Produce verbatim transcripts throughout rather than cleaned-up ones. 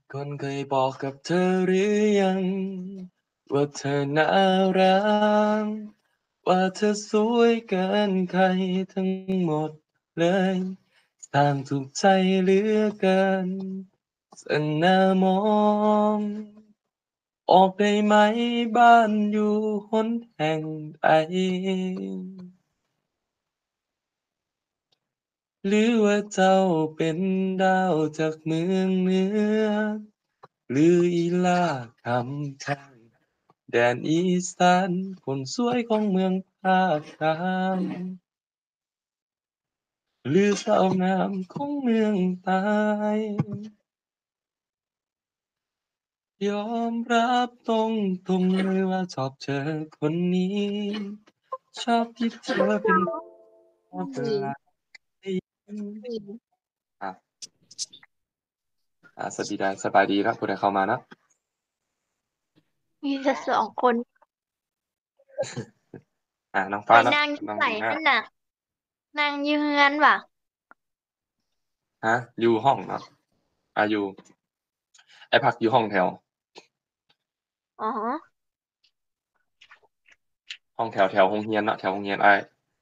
คนเคยบอกกับเธอหรือยังว่าเธอน่ารักว่าเธอสวยเกินใครทั้งหมดเลยต่างถูกใจเหลือเกินเสน่ามองออกได้ไหมบ้านอยู่หนแห่งใดหรือว่าเจ้าเป็นดาวจากเมืองเหนือหรืออีลาคำแพงแดนอีสานคนสวยของเมืองภาคกลางหรือสาวงามของเมืองใต้ยอมรับตรงตรงเลยว่าชอบเธอคนนี้ชอบที่เธอเป็นคนเววีลาที่วีอ่ะอ่ะสวัสดีได้สบายดีครับผู้ใดเข้ามาเนาะมีแต่สองคนอ่ะน้องไปฟ้าเนาะนั่งที่ไหนน้องดีมากนั่นน่ะนั่งอยืเฮือนว่ะฮะอยู่ห้องเนาะอ่ะอยู่ไอพักอยู่ห้องแถวอ๋อห้องแถวแถวโรงเรียนเนาะแถวโรงเรียนไอ้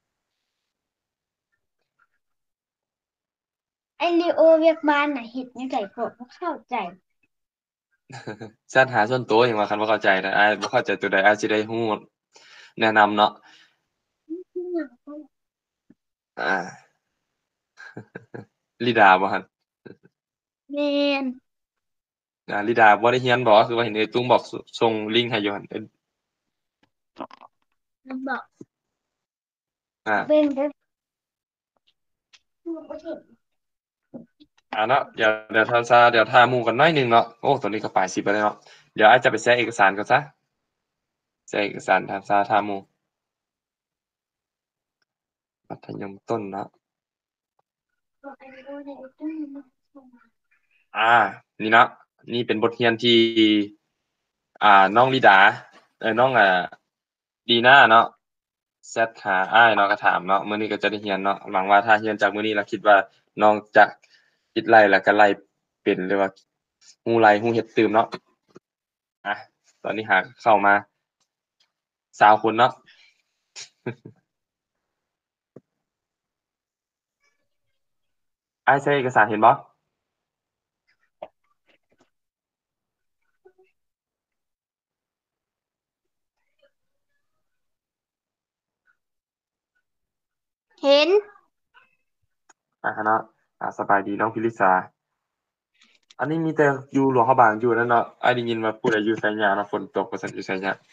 ไอรีโอเวียกบ้านน่ะเห็ดยังไงโปรดบ่เข้าใจแชทหาส่วนตัวอย่างว่าคันบ่เข้าใจนะอ้ายบ่เข้าใจตัวใดอ้ายสิได้ฮู้แนะนำเนาะอาลิดาบ่คั่นแม่นอาลิดาบ่ได้เรียนบ่คือว่าเห็นเอ้ยตุ้มบอกสส่งลิงก์ให้อยู่หั่นเอิ้นมันบอกอาเป็นเด้ออาเนาะเดี๋ยวเดี๋ยวถ้าซาเดี๋ยวท่าหมู่กันหน่อยหนึ่งเนาะโอ้ตอนนี้ก็ปลายสิบแล้วเนาะเดี๋ยวอ้ายจะไปแชร์เอกสารก่อนซะแชร์เอกสารท่าซาท่าหมู่มัธยมต้นเนาะอานี่เนาะนี่เป็นบทเรียนที่อ่าน้องลิดาเอ๊ยน้องอ่าดีน่าเนาะ แชตหาอ้ายเนาะก็ถามเนาะมื้อนี้ก็จะได้เรียนเนาะหวังว่าถ้าเรียนจากมื้อนี้แล้วคิดว่าน้องจะคิดไล่แล้วก็ไล่เป็นหรือว่ารู้ไล่รู้เฮ็ดตื่มเนาะอาตอนนี้หาเข้ามายี่สิบคนเนาะอ้ายใช้เอกสารเห็นบ่เห็นอาเนาะอาสบายดีน้องพิริษาอันนี้มีแต่อยู่หลวงพระบางอยู่นั่นเนาะอ้ายได้ยินว่าผู้ใดอยู่ไสหยังเนาะฝนตกว่าซั่นอยู่ไสหยัง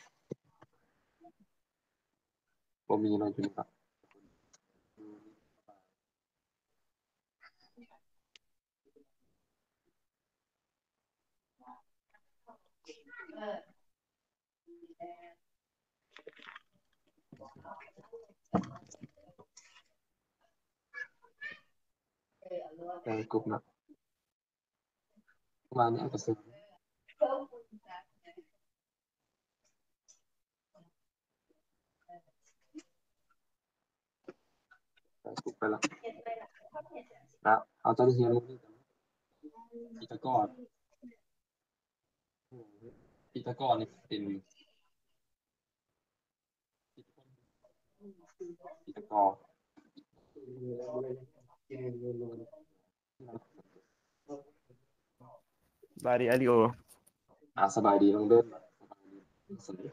บ่มีเนาะอยู่นี่เนาะในกลุ่มเนาะประมาณนี้ก็สิในกลุ่มไปแล้วนะเอาตอนนี้เรียนรู้อีตะกร้ออีตะกร้อนี่เป็นอีตะกร้อบาริอาริโออ่าสบายดีน้องเด้อสบายดี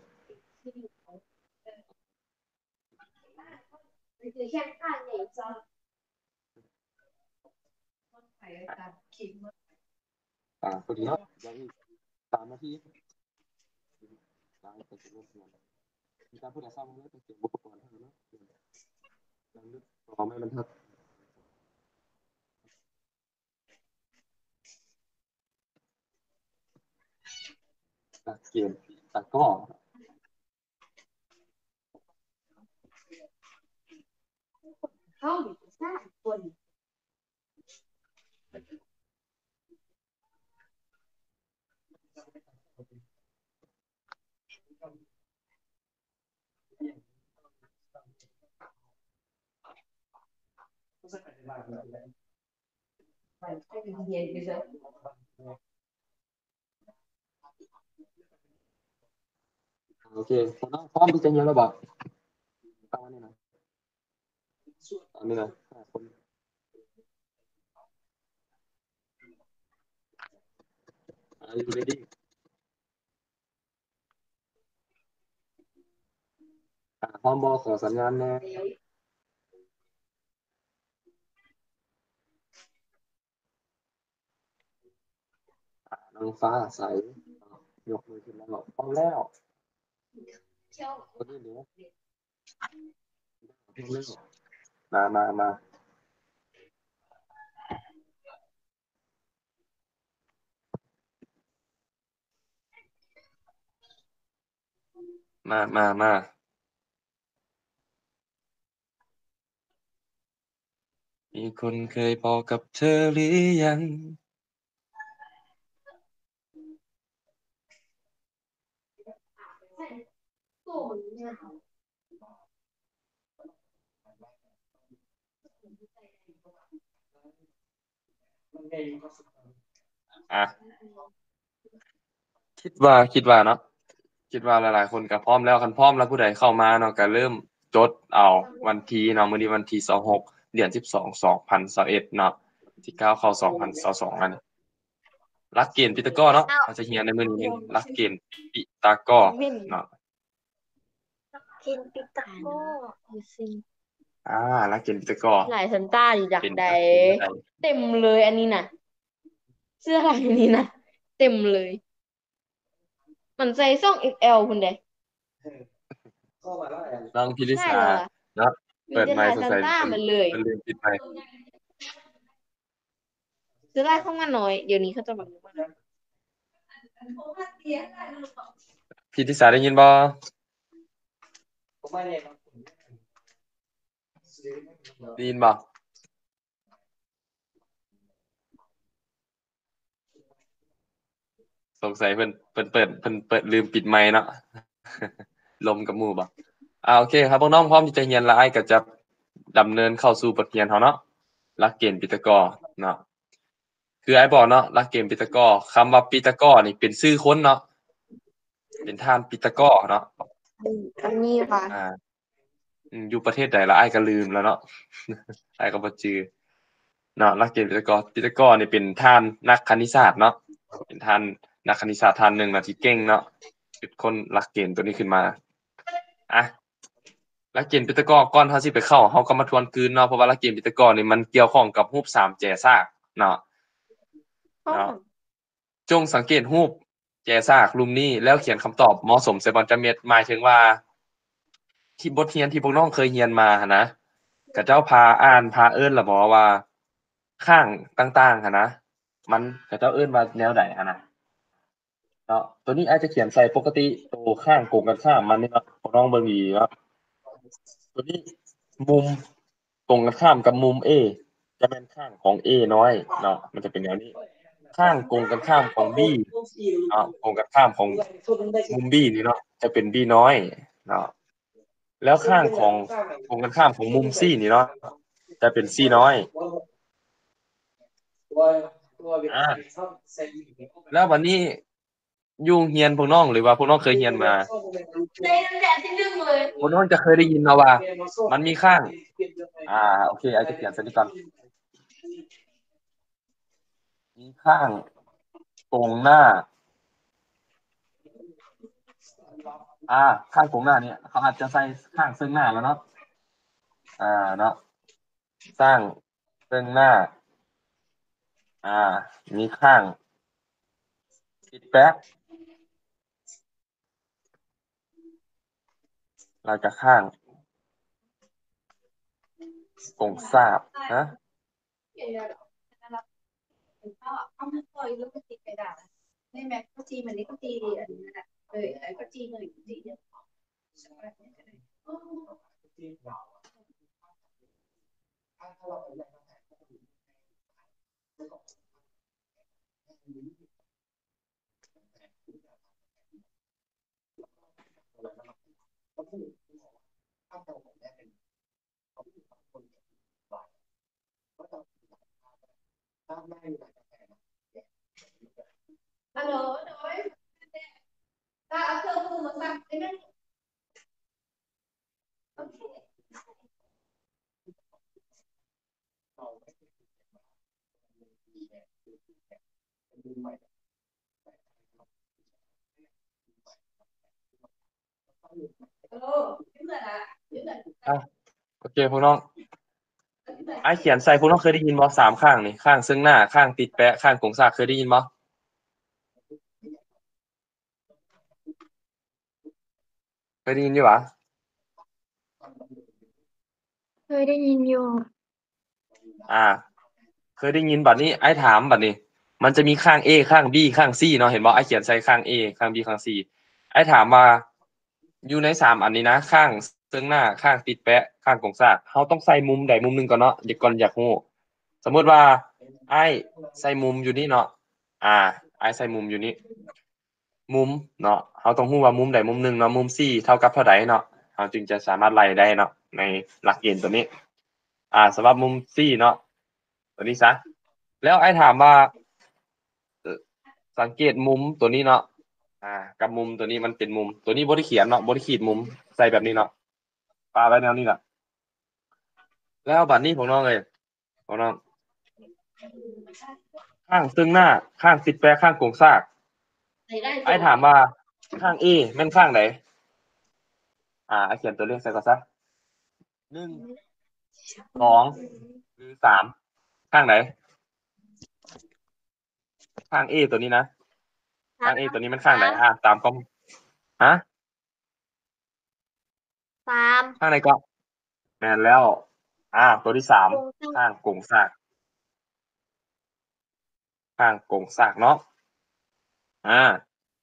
อ่าพอดีเนาะยังอีกสามนาทีหลังจากรบกวนมีการพูดถึงซ้ำแล้วจะเก็บอุปกรณ์ให้เนาะยังนึกพอไม่บรรทัดตัดเกมตัดก็เข้าอยู่ซ่าคนโอเคพร้อมพร้อมที่จะเรียนแล้วบอกตอนนี้นะตอนนี้นะห้าคน Are you ready อ่าพร้อมบอขอสัญญาณแน่อ่านางฟ้าใสยกมือขึ้นแล้วบอกพร้อมแล้วคนนี้เดี๋ยวพร้อมแล้วมามามามามามามีคนเคยบอกกับเธอหรือยังอ่ะคิดว่าคิดว่าเนาะคิดว่าหลายๆคนก็พร้อมแล้วคันพร้อมแล้วผู้ใดเข้ามาเนาะก็เริ่มจดเอาวันที่เนาะมื้อนี้วันที่ยี่สิบหกเดือนสิบสอง สองพันยี่สิบเอ็ดเนาะที่เก้าเข้าสองพันยี่สิบสองนั่นหลักเกณฑ์พีทาโกรัสเนาะเขาจะเรียนในมื้อนี้หลักเกณฑ์พีทาโกรัสเนาะกินปิตาโก้อ่าหลักเกณฑ์พีทาโกรัสหลายซันต้าอยู่ดักเป็นใดหลักเกณฑ์ใดเต็มเลยอันนี้นะเสื้อลายนี้นะเต็มเลย มันใส่ซ่อง เอ็กซ์ แอล คุณเด้น้องพิริได้ษาแล้วอ่ะเนาะมีเปิดแต่ลายไมค์สงสัยซันต้าเพิ่นมันเลยเพิ่นลืมปิดไมค์เสื้อลายเข้ามาน้อยเดี๋ยวนี้เขาจะแบบว่าพิริษาได้ยินบ่ได้ยินบ่สงสัยเพิ่นเพิ่นเปิดเพิ่นเปิดลืมปิดไมค์เนาะลมกับหมู่บ่อ่าโอเคครับพวกน้องพร้อมที่จะเรียนแล้วอ้ายก็จะดำเนินเข้าสู่บทเรียนเฮาเนาะหลักเกณฑ์พีทาโกรัสเนาะคืออ้ายบอกเนาะหลักเกณฑ์พีทาโกรัสคำว่าพีทาโกรัสนี่เป็นชื่อคนเนาะเป็นท่านพีทาโกรัสเนาะอันนี้ค่ะอ่าอืมอยู่ประเทศใดละอ้ายก็ลืมแล้วเนาะ อ้ายก็บ่จื้อเนาะหลักเกณฑ์พีทาโกรัสพีทาโกรัสนี่เป็นท่านนักคณิตศาสตร์เนาะเป็นท่านนักคณิตศาสตร์ท่านหนึ่งนะที่เก่งเนาะคิดค้นหลักเกณฑ์ตัวนี้ขึ้นมาอ่ะหลักเกณฑ์พีทาโกรัสก่อนเฮาสิไปเข้าเฮาก็มาทวนคืนเนาะเพราะว่าหลักเกณฑ์พีทาโกรัสนี่มันเกี่ยวข้องกับรูปสามแฉกเนาะห้องเนาะจงสังเกตรูปแฉกรูปนี้แล้วเขียนคำตอบเหมาะสมใส่บรรจเม็ดหมายถึงว่าที่บทเรียนที่พวกน้องเคยเรียนมาหั้นนะเขาเจ้าพาอ่านพาเอิ้นล่ะบ่ว่าข้างต่างๆหั้นนะมันเขาเจ้าเอิ้นว่าแนวใดหั้นนะเนาะตัวนี้อาจจะเขียนใส่ปกติตัวข้างตรงกันข้ามมันนี่เนาะพวกน้องเบิ่งดีเนาะตัวนี้มุมตรงกันข้ามกับมุม A จะเป็นข้างของ A น้อยเนาะมันจะเป็นแนวนี้ข้างตรงกันข้ามของ B เนาะตรงกันข้ามของมุม B นี่เนาะจะเป็น B น้อยเนาะแล้วข้างของตรงกันข้ามของมุม C นี่เนาะจะเป็น C น้อยอ่าแล้ววันนี้อยู่โรงเรียนพวกน้องหรือว่าพวกน้องเคยเรียนมาพวกน้องจะเคยได้ยินเนาะว่ามันมีข้างอ่าโอเคอาจจะเขียนสักนิดก่อนมีข้างตรงหน้าอ่าข้างตรงหน้าเนี่ยเขาอาจจะใส่ข้างซึ่งหน้าแล้วเนาะอ่าเนาะสร้างซึ่งหน้าอ่ามีข้างติดแป๊กเราจะข้างตรงทราบนะอ่ะโอเคพวกน้องไอ้เขียนใส่พวกน้องเคยได้ยินบ่สามข้างนี่ข้างซึ่งหน้าข้างติดแปะข้างกงซากเคยได้ยินบ่เคยได้ยินอยู่หวะเคยได้ยินอยู่อ่า เคยได้ยินบัดนี้ไอ้ถามบัดนี้ มันจะมีข้าง A ข้าง B ข้าง C เนาะเห็นบ่ไอ้เขียนใส่ข้าง A ข้าง B ข้าง C ไอ้ถามว่าอยู่ในสามอันนี้นะข้างซึ่งหน้าข้างติดแปะข้างกงซากเฮาต้องใส่มุมใดมุมหนึงก่อนเนาะเดี๋ยวก่อนอยากรู้สมมุติว่าไอ้ใส่มุมอยู่นี่เนาะอ่าไอ้ใส่มุมอยู่นี่มุมเนาะเฮาต้องรู้ว่ามุมใดมุมหนึงเนาะมุม C เท่ากับเท่าใดเนาะเฮาจึงจะสามารถไล่ได้เนาะในหลักเกณฑ์ตัวนี้ อ่าสำหรับมุม C เนาะตัวนี้ซะแล้วไอ้ถามว่าเอ่อสังเกตมุมตัวนี้เนาะอ่ากับมุมตัวนี้มันเป็นมุมตัวนี้บ่ได้เขียนเนาะบ่ได้ขีดมุมใส่แบบนี้เนาะปาไว้แนวนี้ล่ะแล้วบัดนี้พวกน้องเอ้ยพวกน้องข้างซึ่งหน้าข้างติดแปะข้างโครงสร้างใส่ได้ไอ้ถามว่าข้าง A แม่นข้างไหนอ่าไอ้เขียนตัวเลขใส่ก่อนซะหนึ่ง สองหรือสามข้างไหนข้าง A ตัวนี้นะข้าง A ตัวนี้มันข้างไหนอ่ะตามก็ฮะสามข้างไหนก็แม่นแล้ว อ่า ตัวที่สามข้างกงซากข้างกงซากเนาะอ่า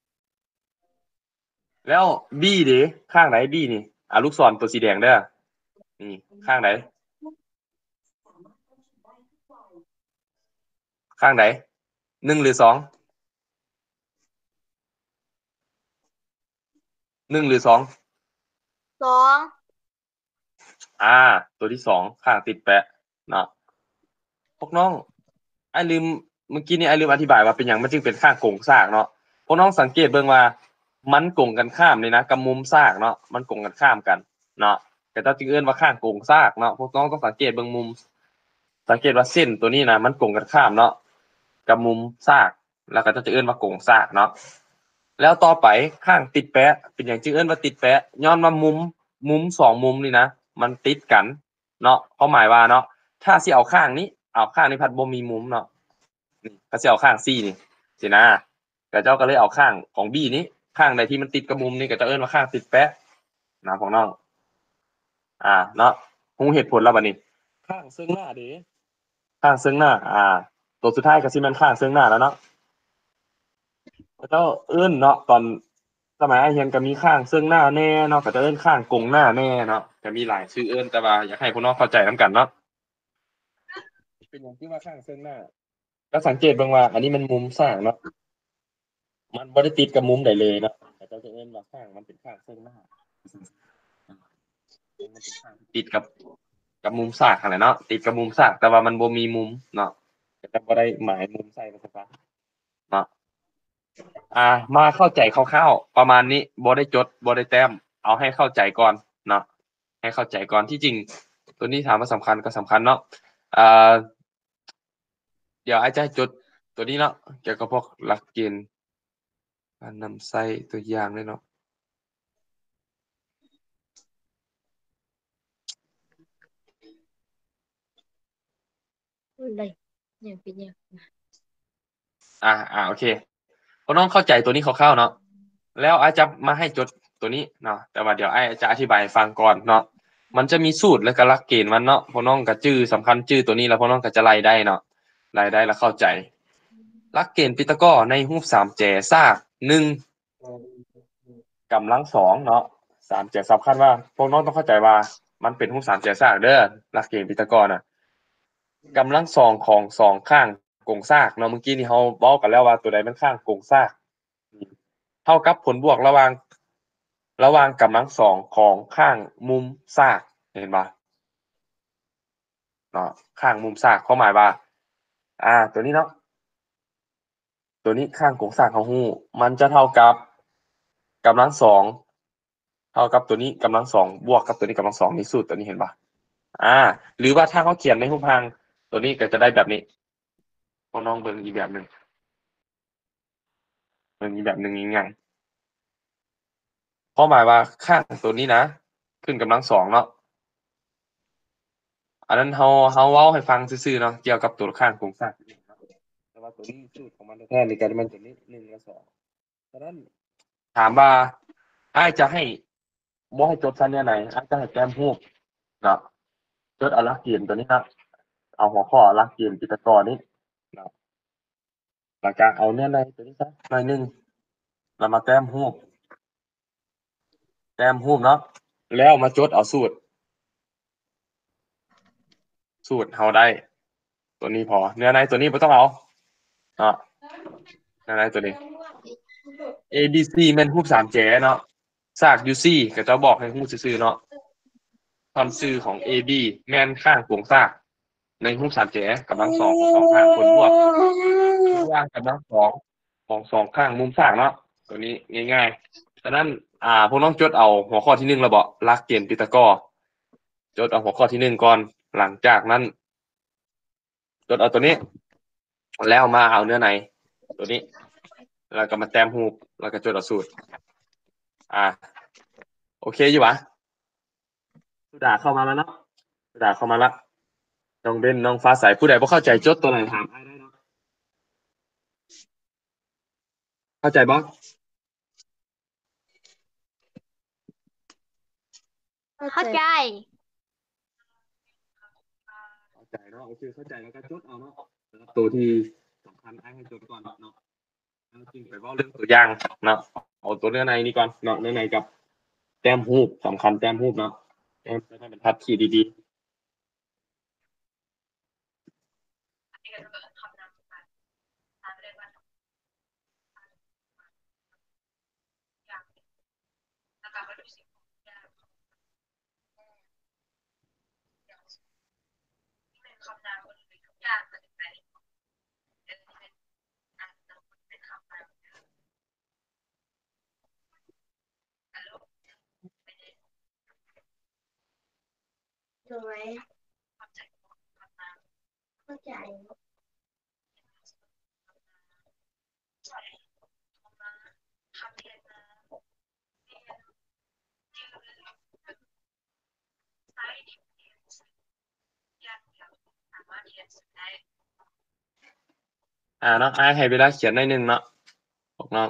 แล้ว B ดิข้างไหน B นี่อ่าลูกศรตัวสีแดงเด้อนี่ข้างไหนข้างไหนหนึ่งหรือสองหนึ่งหรือสองสองอ่า ตัวที่สองข้างติดแปะเนาะพวกน้องไอ้ลืมเมื่อกี้นี้ไอ้ลืมอธิบายว่าเป็นหยังมันจึงเป็นข้างกงซากเนาะพวกน้องสังเกตเบิ่งว่ามันกงกันข้ามเลยนะกับมุมซากเนาะมันกงกันข้ามกันเนาะแต่ถ้าจึงเอิ้นว่าข้างกงซากเนาะพวกน้องต้องสังเกตเบิ่งมุมสังเกตว่าเส้นตัวนี้นะมันกงกันข้ามเนาะกับมุมซากแล้วก็จะเอิ้นว่ากงซากเนาะแล้วต่อไปข้างติดแปะเป็นหยังจึงเอิ้นว่าติดแปะย้อนว่ามุมมุมสองมุมนี่นะมันติดกันเนาะความหมายว่าเนาะถ้าสิเอาข้างนี้เอาข้างนี้พัดบ่มีมุมเนาะนี่ก็สิเอาข้าง C นี่สินะก็เจ้าก็เลยเอาข้างของ B นี้ข้างใดที่มันติดกับมุมนี่ก็จะเอิ้นว่าข้างติดแปะนะพวกน้องอ่าเนาะฮู้เหตุผลแล้วบัดนี้ข้างซึ่งหน้าเด้ข้างซึ่งหน้าอ่าตัวสุดท้ายก็สิแม่นข้างซึ่งหน้าแล้วเนาะก็เจ้าเอิ้นเนาะตอนสมัยอ้ายเรียนก็มีข้างซึ่งหน้าแน่เนาะก็จะเอิ้นข้างกงหน้าแน่เนาะก็มีหลายชื่อเอิ้นแต่ว่าอยากให้พวกน้องเข้าใจนำกันเนาะเป็นหยังที่ว่าข้างซึ่งหน้าก็สังเกตเบิ่งว่าอันนี้มันมุมสร้างเนาะมันบ่ได้ติดกับมุมใดเลยเนาะแต่เจ้าจะเอิ้นว่าข้างมันเป็นข้างซึ่งหน้ามันเป็นข้างที่ติดกับกับมุมซากนั่นแหละเนาะติดกับมุมซากแต่ว่ามันบ่มีมุมเนาะก็จะบ่ได้หมายมุมใส่มันซะเนาะอ่ามาเข้าใจคร่าวๆประมาณนี้บ่ได้จดบ่ได้แต้มเอาให้เข้าใจก่อนเนาะให้เข้าใจก่อนที่จริงตัวนี้ถามว่าสำคัญก็สำคัญเนาะอ่าเดี๋ยวอาจจะให้จดตัวนี้เนาะเกี่ยวกับพวกหลักเกณฑ์การนำใส่ตัวอย่างเลยเนาะอะไรเนี่ยเป็นยังอ่าอ่าโอเคพวกน้องเข้าใจตัวนี้คร่าวๆเนาะแล้วอาจจะมาให้จดตัวนี้เนาะแต่ว่าเดี๋ยวไอ้จะอธิบายให้ฟังก่อนเนาะมันจะมีสูตรและก็หลักเกณฑ์มันเนาะพวกน้องก็จื้อสำคัญจื้อตัวนี้แล้วพวกน้องก็จะไล่ได้เนาะไล่ได้แล้วเข้าใจหลักเกณฑ์พีทาโกรัสในรูปสามแฉกซากหนึ่งกำลังสองเนาะสามแฉกสำคัญว่าพวกน้องต้องเข้าใจว่ามันเป็นรูปสามแฉกซากเด้อหลักเกณฑ์พีทาโกรัสน่ะกำลังสองของสองข้างกงซากเนาะเมื่อกี้นี่เราเว้ากันแล้วว่าตัวใดมันข้างกงซากเท่ากับผลบวกระหว่างระหว่างกำลังสองของข้างมุมซากเห็นบ่เนาะข้างมุมซากความหมายว่าอ่าตัวนี้เนาะตัวนี้ข้างกงซากเราฮู้มันจะเท่ากับกำลังสองเท่ากับตัวนี้กำลังสองบวกกับตัวนี้กำลังสองนี่สูตรตัวนี้เห็นบ่อ่าหรือว่าถ้าเขาเขียนในรูปร่างตัวนี้ก็จะได้แบบนี้พอน้องเบิ่งอีกแบบหนึงเบิ่งอีกแบบหนึงง่ายๆความหมายว่าข้างตัวนี้นะขึ้นกำลังสองเนาะอันนั้นเฮาเฮาเว้าให้ฟังซื่อๆเนาะเกี่ยวกับตัวข้างโครงสร้างเนาะแต่ว่าตัวนี้สูตรของมันแท้ๆนี่ก็มันตัวนี้หนึ่งกับสองฉะนั้นถามว่าอ้ายจะให้บ่ให้จดซะแนวไหนอ้ายจะให้แต้มรูปเนาะจดเอาหลักเกณฑ์ตัวนี้เนาะเอาหัวข้อหลักเกณฑ์จิตรกรนี้เนาะแล้วก็เอาแนวในตัวนี้ซะหน่อยหนึงแล้วมาแต้มรูปแต้มรูปเนาะแล้วมาจดเอาสูตรสูตรเฮาได้ตัวนี้พอเนื้อในตัวนี้บ่ต้องเอาเนาะเนื้อในตัวนี้ เอ บี ซี แม่นรูปสามแจ๋เนาะซาก ยู ซี ก็จะบอกให้รูปซื่อๆเนาะความซื่อของ เอ บี แม่นข้างโครงสร้างในรูปสามแจ๋กำลังสองของสองข้างผลบวกคือว่างกำลังสองของสองข้างมุมสร้างเนาะตัวนี้ง่ายๆฉะนั้นอ่าพวกน้องจดเอาหัวข้อที่หนึ่งแล้วบ่หลักเกณฑ์พีทาโกรจดเอาหัวข้อที่หนึ่งก่อนหลังจากนั้นจดเอาตัวนี้แล้วมาเอาเนื้อในตัวนี้แล้วก็มาแต้มรูปแล้วก็จดเอาสูตรอ่าโอเคอยู่ปะสุดาเข้ามาแล้วเนาะสุดาเข้ามาละน้องเบนน้องฟ้าใสผู้ใดบ่เข้าใจจดตัวไหนถามอ้ายได้เนาะเข้าใจบ่เข้าใจเข้าใจเนาะโอเคเข้าใจแล้วก็จดเอาเนาะแล้วตัวที่สำคัญอ้ายให้จดก่อนเนาะแล้วจึงไปเว้าเรื่องตัวอย่างเนาะเอาตัวเนื้อในนี่ก่อนเนาะเนื้อในกับแต้มรูปสำคัญแต้มรูปเนาะแต้มให้มันทัดขีดดีๆถูกไหมเข้าใจอ่าเนาะอ้ายให้เวลาเขียนหน่อยหนึงเนาะบอกน้อง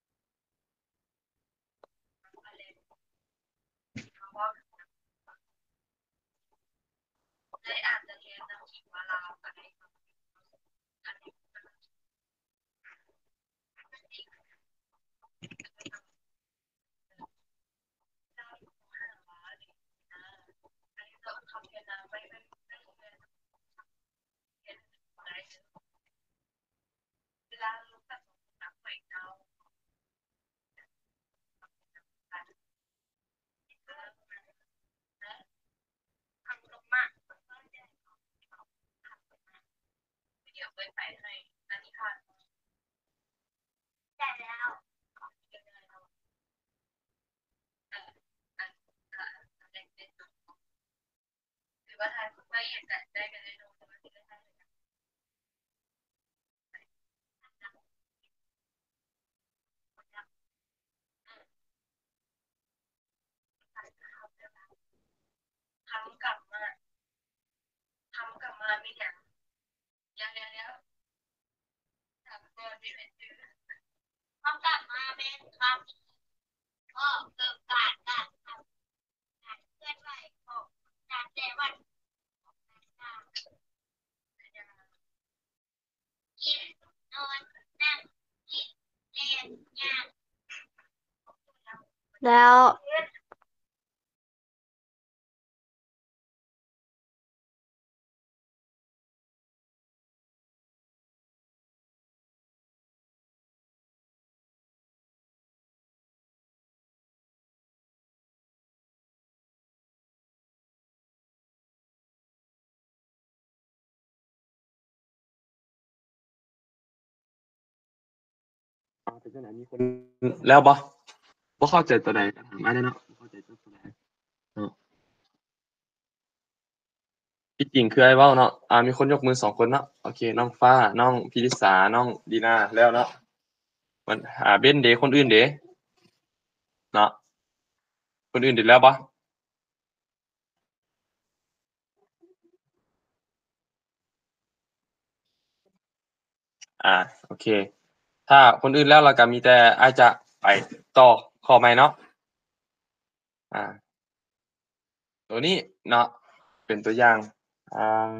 แล้วอ่าเป็นจังไดมีคนแล้วบ่บ่เข้าใจตัวใดก็ถามอ้ายได้เนาะบ่เข้าใจจดตัวใดเนาะที่จริงคือไอ้เว้าเนาะอ่ามีคนยกมือสองคนเนาะโอเคน้องฟ้าน้องพิริษาน้องดีน่าแล้วเนาะมันอ่าเบ้นเด้คนอื่นเด้เนาะคนอื่นเด้แล้วบ่อ่าโอเคถ้าคนอื่นแล้วเราก็มีแต่อ้ายจะไปต่อข้อใหม่เนาะอ่าตัวนี้เนาะเป็นตัวอย่างอ่า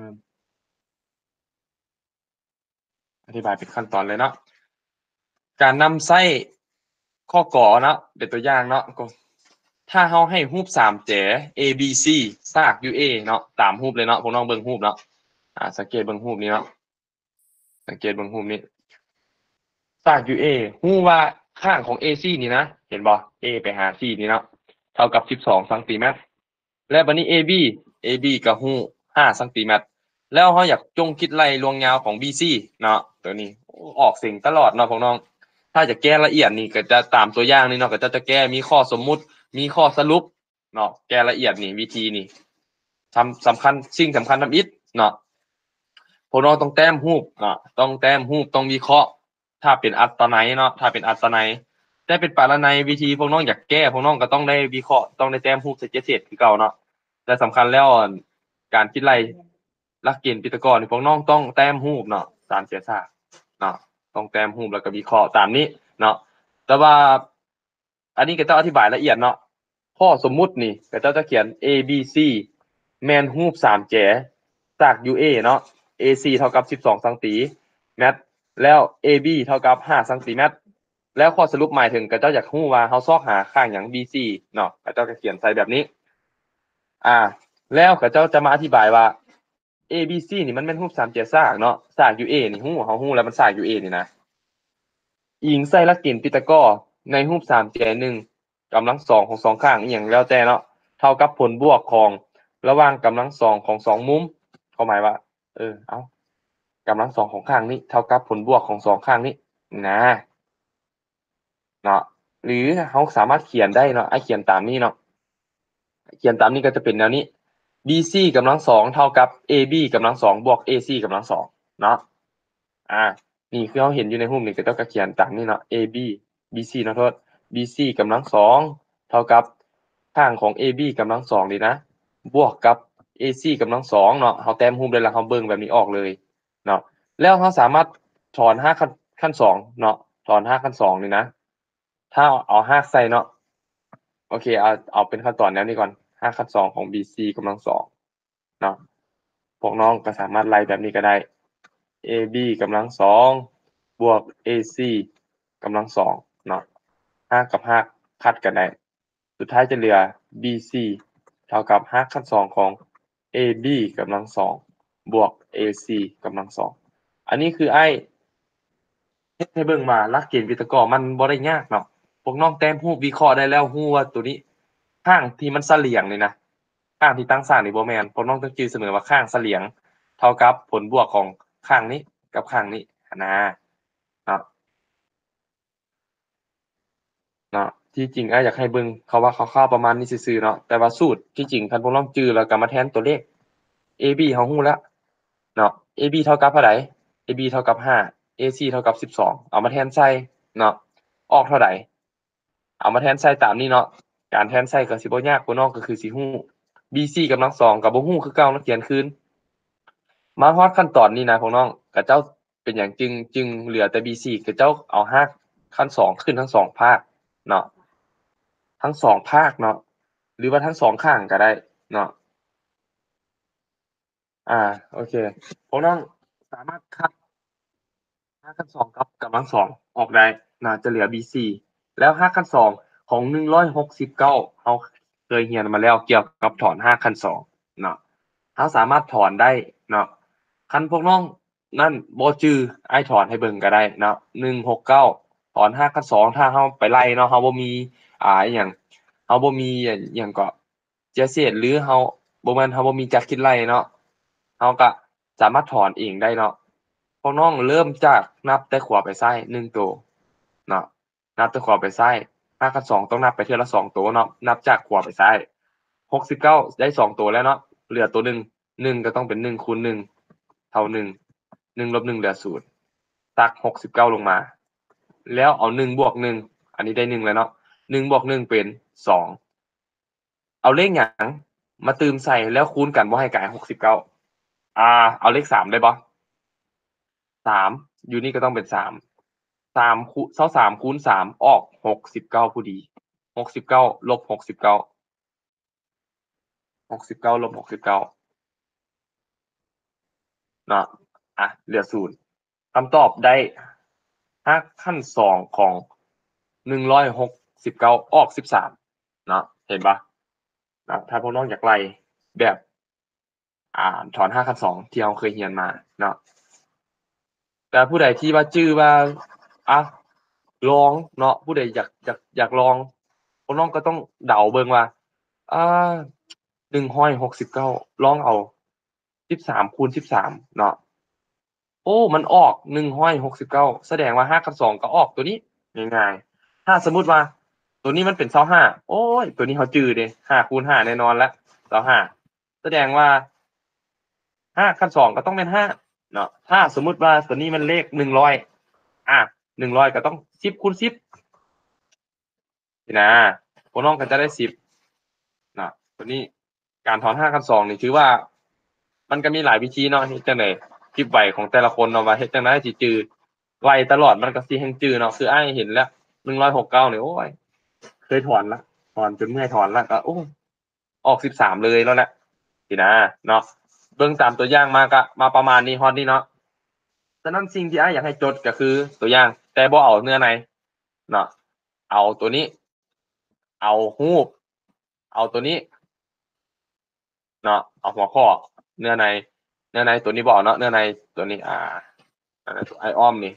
อธิบายเป็นขั้นตอนเลยเนาะการนำไส้ข้อกอเนาะเป็นตัวอย่างเนาะก็ถ้าเฮาให้รูปสามแจ๋ A B C ซากอยู่ A เนาะตามรูปเลยเนาะพวกน้องเบิ่งรูปเนาะอ่าสังเกตเบิ่งรูปนี้เนาะสังเกตเบิ่งรูปนี้ซากอยู่ A รูปว่าข้างของ เอ ซี นี่นะเห็นบ่ A ไปหา C นี่เนาะเท่ากับสิบสองเซนติเมตรและบัดนี้ เอ บี เอ บี ก็รูปห้าเซนติเมตรแล้วเฮาอยากจงคิดไล่ลวงยาวของ บี ซี เนาะตัวนี้ออกเสียงตลอดเนาะพวกน้องถ้าจะแก้ละเอียดนี่ก็จะตามตัวอย่างนี่เนาะก็จะจะแก้มีข้อสมมุติมีข้อสรุปเนาะแก้ละเอียดนี่วิธีนี่ทำสำคัญสิ่งสำคัญทำอิฐเนาะพวกน้องต้องแต้มรูปเนาะต้องแต้มรูปต้องวิเคราะห์ถ้าเป็นอัตนัยเนาะถ้าเป็นอัตนัยแต่เป็นปรนัยวิธีพวกน้องอยากแก้พวกน้องก็ต้องได้วิเคราะห์ต้องได้แต้มรูปใส่เจ็ดเศษคือเก่าเนาะแต่สำคัญแล้วการคิดไล่หลักเกณฑ์พีทาโกรัสนี่พวกน้องต้องแต้มรูปเนาะตามเสียซากเนาะต้องแต้มรูปแล้วก็วิเคราะห์ตามนี้เนาะแต่ว่าอันนี้ก็ต้องอธิบายละเอียดเนาะข้อสมมุตินี่ก็จะเขียน A B C แม่นรูปสามแจ๋จาก ยู เอ เนาะ เอ ซี เท่ากับสิบสองเซนติเมตรแล้ว เอ บี เท่ากับห้าเซนติเมตรแล้วข้อสรุปหมายถึงก็เจ้าอยากรู้ว่าเฮาซอกหาข้างหยัง บี ซี เนาะก็เจ้าก็เขียนใส่แบบนี้อ่าแล้วก็เจ้าจะมาอธิบายว่า A B C นี่มันแม่นรูปสามแจ๋ซากเนาะซาก ยู เอ นี่ฮู้เฮาฮู้แล้วมันซาก ยู เอ นี่นะอิงใส่หลักเกณฑ์พีทาโกรัสในรูปสามแจ๋หนึ่งกำลังสองของสองข้างอีหยังแล้วแต่เนาะเท่ากับผลบวกของระหว่างกำลังสองของสองมุมเขาหมายว่าเออเอ้ากำลังสองของข้างนี้เท่ากับผลบวกของสองข้างนี้นะเนาะหรือเฮาสามารถเขียนได้เนาะไอ้เขียนตามนี้เนาะเขียนตามนี้ก็จะเป็นแนวนี้ บี ซี กำลังสองเท่ากับ เอ บี กำลังสองบวก เอ ซี กำลังสองเนาะอ่านี่คือเราเห็นอยู่ในรูปนี่ก็ต้องเขียนตามนี้เนาะ เอ บี บี ซี เนาะโทษ บี ซี กำลังสองเท่ากับข้างของ เอ บี กำลังสองนี่นะบวกกับ เอ ซี กำลังสองเนาะเราแต้มรูปได้แล้วเราเบิ่งแบบนี้ออกเลยเนาะแล้วเราสามารถถอนห้าขั้นขั้นสองเนาะถอนห้าขั้นสองนี่นะถ้าเอาห้าใส่เนาะโอเคเอาเอาเป็นขั้นตอนแนวนี้ก่อนห้าขั้นสองของ บี ซี กำลังสองเนาะพวกน้องก็สามารถไล่แบบนี้ก็ได้ เอ บี กำลังสองบวก เอ ซี กำลังสองเนาะห้ากับห้าคัดกันได้สุดท้ายจะเหลือ บี ซี เท่ากับห้าขั้นสองของ เอ บี กำลังสองบวก เอ ซี กำลังสองอันนี้คือไอ้เฮ็ดให้เบิ่งว่าหลักเกณฑ์วิทยากรมันบ่ได้ยากเนาะพวกน้องแต้มรูปวิเคราะห์ได้แล้วรู้ว่าตัวนี้ข้างที่มันเสลี่ยงนี่นะข้างที่ตั้งฉากนี่บ่แม่นพวกน้องต้องจื้อเสมอว่าข้างเสลี่ยงเท่ากับผลบวกของข้างนี้กับข้างนี้หั้นนะเนาะเนาะที่จริงอ้ายอยากให้เบิ่งเขาว่าคร่าวๆประมาณนี้ซื่อๆเนาะแต่ว่าสูตรที่จริงคันพวกน้องจื้อแล้วก็มาแทนตัวเลข เอ บี เฮารู้แล้วเนาะ เอ บี เท่ากับเท่าใด เอ บี เท่ากับห้า เอ ซี เท่ากับสิบสองเอามาแทนใส่เนาะออกเท่าใดเอามาแทนใส่ตามนี้เนาะการแทนใส่ก็สิบ่ยากพวกน้องก็คือสิรู้ บี ซี กำลังสองก็บ่รู้คือเก่าเนาะเขียนคืนมาฮอดขั้นตอนนี้นะพวกน้องก็เจ้าเป็นหยังจึงจึงเหลือแต่ บี ซี ก็เจ้าเอาห้าขั้นสองขึ้นทั้งสองภาคเนาะทั้งสองภาคเนาะหรือว่าทั้งสองข้างก็ได้เนาะอ่าโอเคพวกน้องสามารถคัดห้าขั้นสองกับกำลังสองออกได้น่าจะเหลือ บี ซี แล้วห้าขั้นสองของหนึ่งร้อยหกสิบเก้าเราเคยเรียนมาแล้วเกี่ยวกับถอนห้าขั้นสองเนาะเราสามารถถอนได้เนาะคันพวกน้องนั่นบ่จื้ออ้ายถอนให้เบิ่งก็ได้เนาะหนึ่งหกเก้าถอนห้าขั้นสองถ้าเราไปไล่เนาะเราบ่มีอ่าอิหยังเราบ่มีอิหยังก็เจียเศษหรือเราบ่แม่นเราบ่มีจักรคิดไล่เนาะเราก็สามารถถอนเองได้เนาะ พวกน้องเริ่มจากนับแต่ขวาไปซ้ายหนึ่งตัวเนาะนับแต่ขวาไปซ้ายห้ากับสองต้องนับไปเทื่อละสองตัวเนาะนับจากขวาไปซ้ายหกสิบเก้าได้สองตัวแล้วเนาะเหลือตัวหนึ่งหนึ่งก็ต้องเป็นหนึ่งคูณหนึ่งเท่าหนึ่ง หนึ่งลบหนึ่งเหลือศูนย์ตักหกสิบเก้าลงมา แล้วเอาหนึ่งบวกหนึ่งอันนี้ได้หนึ่งแล้วเนาะหนึ่งบวกหนึ่งเป็นสองเอาเลขหยังมาตืมใส่แล้วคูณกันบ่ให้กลายหกสิบเก้าอ่า เอาเลขสามได้บ่สามอยู่นี่ก็ต้องเป็นสามสามคูณสามคูณสามออกหกสิบเก้าพอดีหกสิบเก้าลบหกสิบเก้าหกสิบเก้าลบหกสิบเก้าเนาะอ่ะเหลือศูนย์คำตอบได้หักขั้นสองของหนึ่งร้อยหกสิบเก้าออกสิบสามเนาะเห็นปะนะถ้าพวกน้องอยากไล่แบบอ่าถอนห้าขั้นสองที่เราเคยเรียนมาเนาะแต่ผู้ใดที่ว่าจื้อว่าอ่ะลองเนาะผู้ใดอยากอยากอยากลองพวกน้องก็ต้องเดาเบิ่งว่าอ่าหนึ่งร้อยหกสิบเก้าลองเอาสิบสามคูณสิบสามเนาะโอ้มันออกหนึ่งร้อยหกสิบเก้าแสดงว่าห้ากับสองก็ออกตัวนี้ง่ายๆถ้าสมมุติว่าตัวนี้มันเป็นยี่สิบห้าโอ้ยตัวนี้เขาจื้อเด้ห้าคูณห้าแน่นอนแล้วยี่สิบห้าแสดงว่าห้ากับสองก็ต้องเป็นห้าเนาะถ้าสมมุติว่าตัวนี้มันเลขหนึ่งร้อยอ่ะหนึ่งร้อยก็ต้องสิบคูณสิบนี่นะพวกน้องก็จะได้สิบเนาะตัวนี้การถอนห้ากับสองนี่ถือว่า มันก็มีหลายวิธีเนาะเฮ็ดจั่งใดจิบไวของแต่ละคนเนาะว่าเฮ็ดจั่งใดสิจื้อไวตลอดมันก็สิแฮ่งจื้อเนาะคืออ้ายเห็นแล้วหนึ่งร้อยหกสิบเก้านี่โอ้ยเคยถอนแล้วถอนจนเมื่อยถอนแล้วก็โอ้ออกสิบสามเลยแล้วแหละสินะเนาะเบิ่งตามตัวอย่างมาก็มาประมาณนี้ฮอดนี้เนาะฉะนั้นสิ่งที่อ้ายอยากให้จดก็คือตัวอย่างแต่บ่เอาเนื้อในเนาะเอาตัวนี้ เอารูปเอาตัวนี้เนาะเอาหัวข้อเนื้อในเนื้อในตัวนี้บ่เอาเนาะเนื้อในตัวนี้อ่าอันนั้นตัวไออ้อมนี่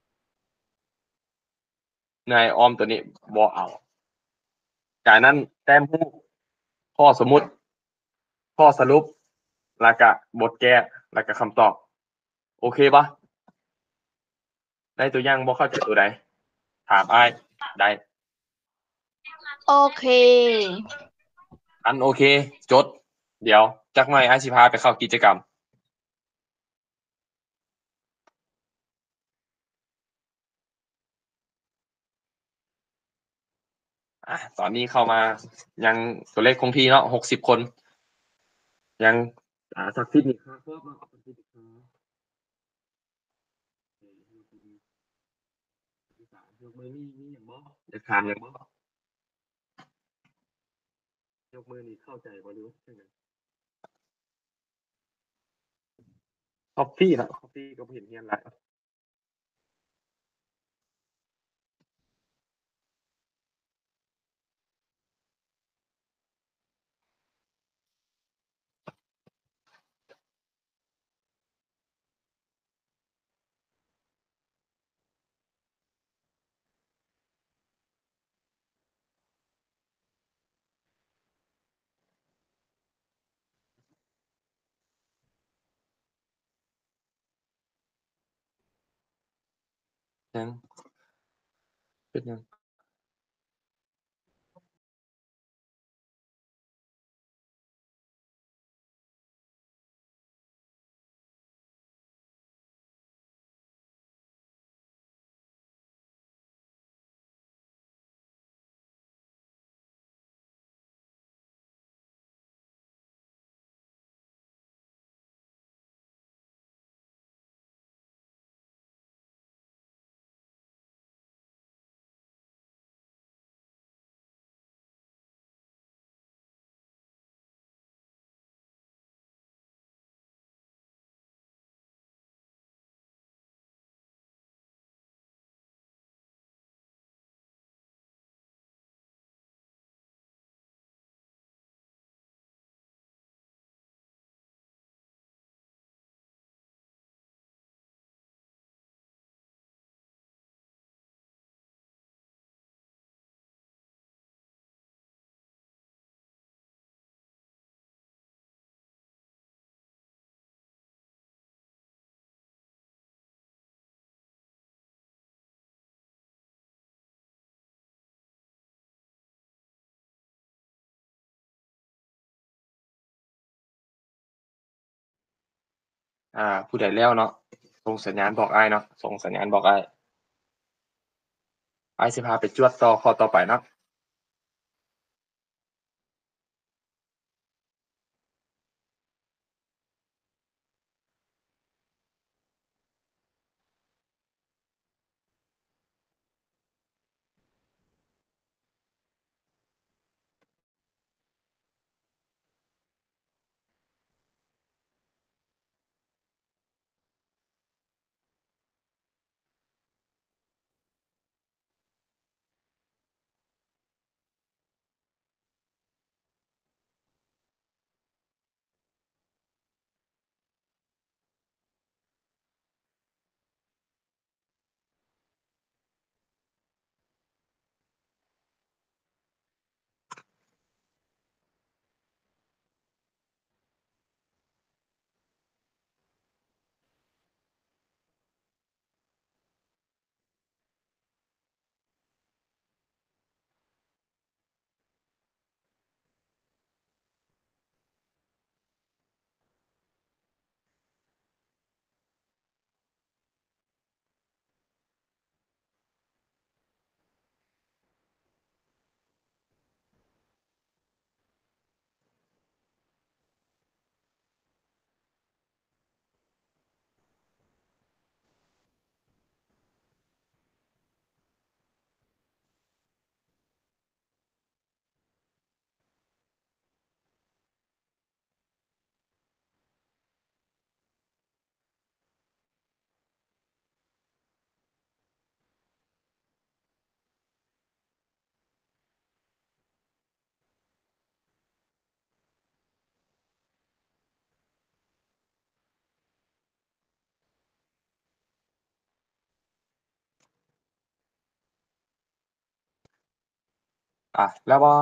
เนื้อไออ้อมตัวนี้บ่เอาจากนั้นแต้มรูปข้อสมมุติข้อสรุปแล้วก็บทแก้แล้วก็คำตอบโอเคบ่ได้ตัวอย่างบ่เข้าใจตัวใดถามอ้ายได้โอเคอันโอเคจดเดี๋ยวจักหน่อยอ้ายสิพาไปเข้ากิจกรรมอ่ะตอนนี้เข้ามายังตัวเลขคงที่เนาะหกสิบคนยังอ่าสักทิศนี่ครับครบเนาะสักทิศนี่ครับเออที่สามยกมือมีมีหยังบ่จะถามหยังบ่ยกมือนี่เข้าใจบ่หรือว่าจังได๋คอฟฟี่เนาะคอฟฟี่ก็บ่เห็นเรียนหลายยังเป็นหยังอ่า ผู้ใดแล้วเนาะส่งสัญญาณบอกอ้ายเนาะส่งสัญญาณบอกอ้ายอ้ายสิพาไปจวดต่อข้อต่อไปเนาะอ่ะแล้วบ่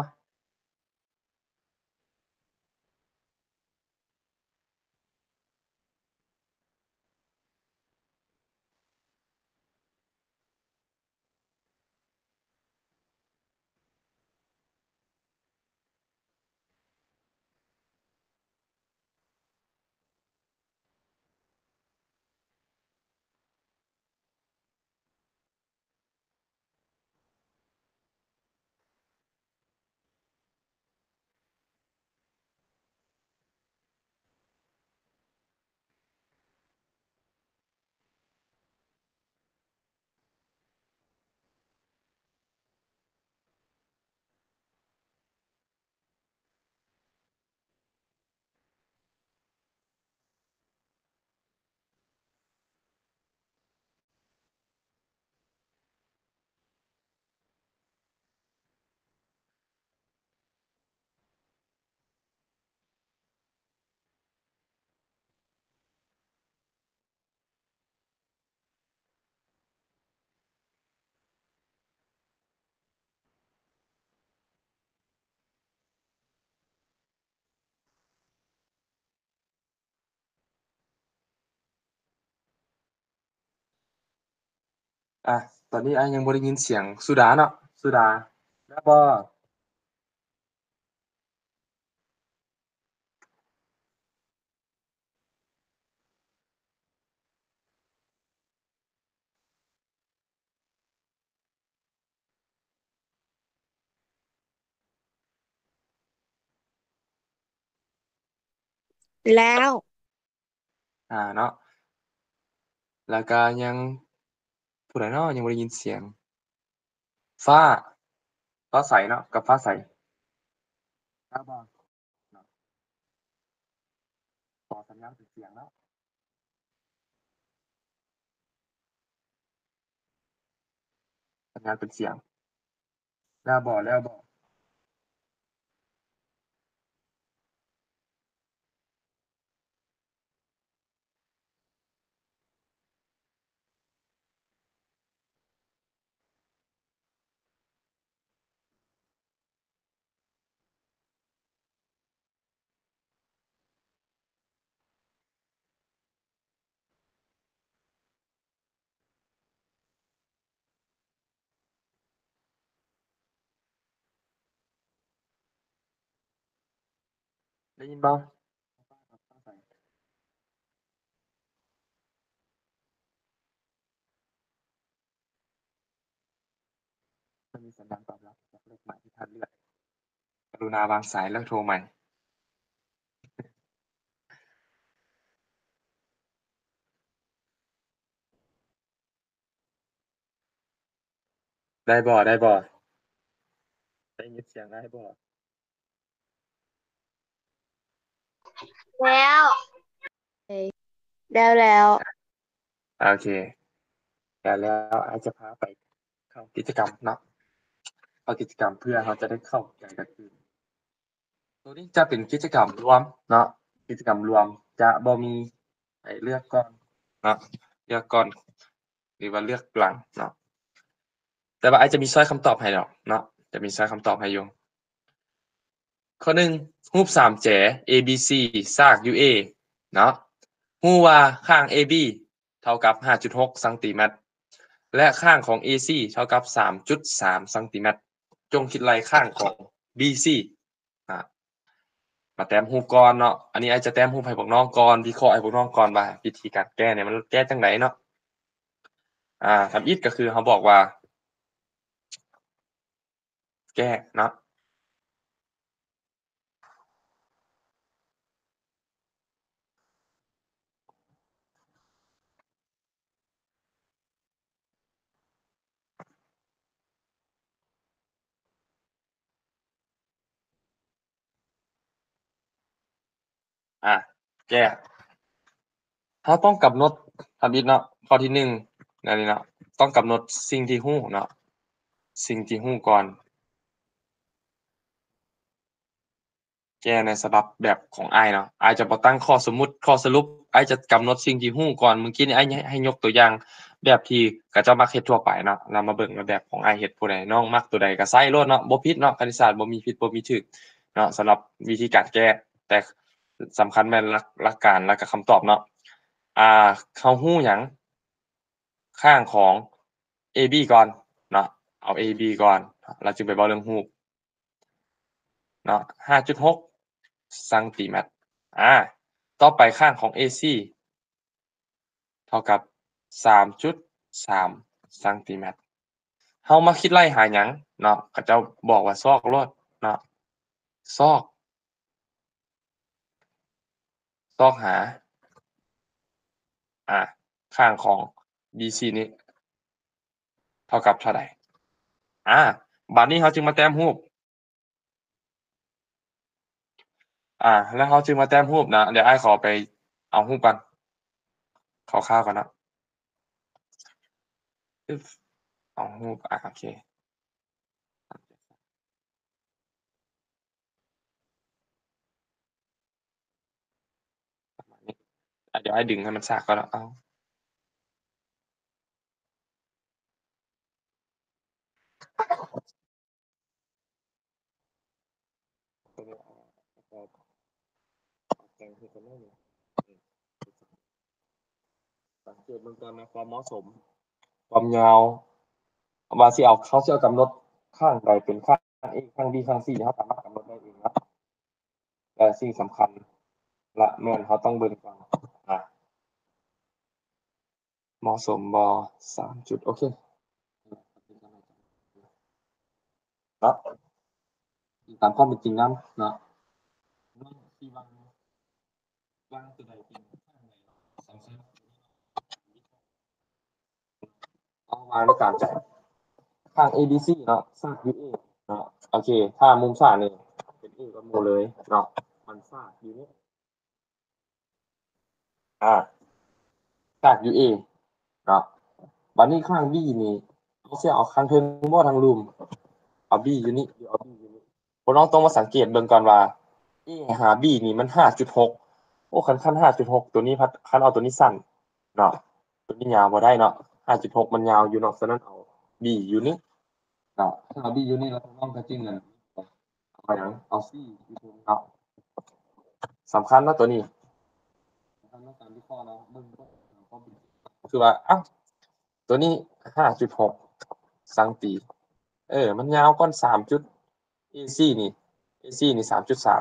อ่ะตอนนี้อ้ายยังบ่ได้ยินเสียงสุดาเนาะสุดาแล้วบ่แล้วอ่าเนาะแล้วก็ยังผู้ใดเนาะยังบ่ได้ยินเสียงฟ้าฟ้าใสเนาะกับฟ้าใสแล้วบ่เนาะขอสัญญาณเป็นเสียงแล้วสัญญาณเป็นเสียงแล้วบ่แล้วบ่ได้ยินบ่ฟ้ากับฟ้าใสไม่มีสัญญาณตอบรับจากเลขหมายที่ท่านเลือกกรุณาวางสายแล้วโทรใหม่ได้บ่ได้บ่ได้ยินเสียงได้บ่แล้วได้แล้วโอเคแต่แล้วอาจจะพาไปเข้ากิจกรรมเนาะเข้ากิจกรรมเพื่อเราจะได้เข้าใจกันขึ้นตัวนี้จะเป็นกิจกรรมรวมเนาะกิจกรรมรวมจะบ่มีให้เลือกก่อนเนาะเลือกก่อนหรือว่าเลือกหลังเนาะแต่ว่าอาจจะมีช้อยคำตอบให้ดอกเนาะจะมีช้อยคำตอบให้อยู่ข้อหนึ่งรูปสามแจ๋ เอ บี ซี ซาก ยู เอ เนาะรูปว่าข้าง เอ บี เท่ากับ ห้าจุดหก ซนติเมตรและข้างของ เอ ซี เท่ากับ สามจุดสาม ซนติเมตรจงคิดไล่ข้างของ บี ซี อ่ามาแต้มรูปก่อนเนาะอันนี้อาจจะแต้มรูปให้พวกน้องก่อนวิเคราะห์ให้พวกน้องก่อนว่าวิธีการแก้เนี่ยมันแก้จังไดเนาะอ่าทำอิฐก็คือเขาบอกว่าแก้เนาะอ่าแก้เราต้องกำหนดทำอิฐเนาะข้อที่หนึ่งอันนี้เนาะต้องกำหนดสิ่งที่รู้เนาะสิ่งที่รู้ก่อนแก้ในฉบับแบบของอ้ายเนาะอ้ายจะบ่ตั้งข้อสมมุติข้อสรุปอ้ายจะกำหนดสิ่งที่รู้ก่อนเมื่อกี้นี้อ้ายให้ยกตัวอย่างแบบที่เขาเจ้ามักเฮ็ดทั่วไปเนาะเรามาเบิ่งว่าแบบของอ้ายเฮ็ดผู้ใดน้องมักตัวใดก็ใส่โลดเนาะบ่ผิดเนาะคณิตศาสตร์บ่มีผิดบ่มีถูกเนาะสำหรับวิธีการแก้แต่สำคัญแม่นหลักหลักการแล้วก็คำตอบเนาะอ่าเรารู้หยังข้างของ เอ บี ก่อนเนาะเอา เอ บี ก่อนแล้วจึงไปเว้าเรื่องรูปเนาะ ห้าจุดหก ซนติเมตรอ่าต่อไปข้างของ เอ ซี เท่ากับ สามจุดสาม ซนติเมตรเฮามาคิดไล่หาหยังเนาะเขาเจ้าบอกว่าซอกโลดเนาะซอกซอกหาอ่าข้างของ บี ซี นี้เท่ากับเท่าใดอ่าบัดนี้เราจึงมาแต้มรูปอ่าแล้วเราจึงมาแต้มรูปนะเดี๋ยวอ้ายขอไปเอารูปก่อนคร่าวๆก่อนเนาะอึ๊บเอารูปอ่าโอเคประมาณนี้อ่ะเดี๋ยวอ้ายดึงให้มันซากก่อนเนาะเอาตัวนี้เอาเอาเอาแต่งให้กันหน่อยหนึ่งอืมสังเกตเบิ่งก่อนนะความเหมาะสมความยาวว่าสิเอาเขาสิเอากำหนดข้างใดเป็นข้าง A ข้าง B ข้าง C เราสามารถกำหนดได้เองเนาะแต่สิ่งสำคัญและแม่นเราต้องเบิ่งก่อนอ่าเหมาะสมบ่สามจุดโอเคเนาะตามความเป็นจริงนำเนาะน้องสิวางวางตัวใดเป็นข้างใดสำคัญเอาวางด้วยการใจข้าง เอ บี ซี เนาะซาก ยู เอ เนาะโอเคถ้ามุมซ้ายนี่เป็น A กับหมู่เลยเนาะมันซากอยู่นี่อ่าซาก ยู เอ เนาะบัดนี้ข้าง B นี่เราสิเอาข้างเทิงบ่ทางรุมเอา B อยู่นี่หรือเอา B อยู่นี่พวกน้องต้องมาสังเกตเบิ่งก่อนว่า A หา B นี่มัน ห้าจุดหก โอ้คันคัน ห้าจุดหก ตัวนี้พัดคันเอาตัวนี้สั้นเนาะตัวนี้ยาวบ่ได้เนาะ ห้าจุดหก มันยาวอยู่เนาะฉะนั้นเอา B อยู่นี่เนาะถ้าเอา B อยู่นี่แล้วพวกน้องก็จึงอันเอาหยังเอา C อยู่ตรงเนาะสำคัญเนาะตัวนี้สำคัญเนาะการวิเคราะห์เนาะเบิ่งเบิ่งความเป็นจริงคือว่าอ้าวตัวนี้ ห้าจุดหก ซนติเออมันยาวก่อนสามจุด AC นี่ AC นี่ สามจุดสาม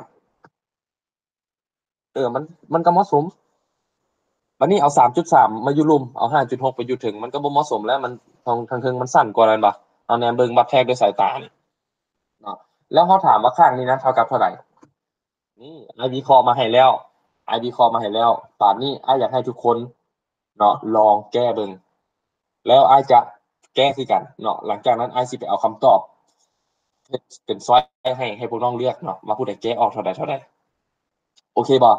เออมันมันก็เหมาะสมบัดนี้เอา สามจุดสาม มาอยู่รุมเอา ห้าจุดหก ไปอยู่ถึงมันก็บ่เหมาะสมแล้วมันทางทางเทิงมันสั้นกว่าแม่นบ่เฮเอาแนมเบิ่งวัดแทกด้วยสายตานี่เนาะแล้วเราถามว่าข้างนี้นะเท่ากับเท่าใดนี่อ้ายวิเคราะห์มาให้แล้วอ้ายวิเคราะห์มาให้แล้วบาดนี้อ้ายอยากให้ทุกคนเนาะลองแก้เบิ่งแล้วอ้ายจะแก้คือกันเนาะหลังจากนั้นอ้ายสิไปเอาคำตอบเฮ็ดเป็นซอยให้ให้พวกน้องเลือกเนาะว่าผู้ใดแก้ออกเท่าใดเท่าใดโอเคบ่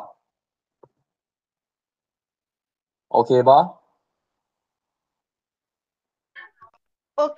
โอเคบ่โอเค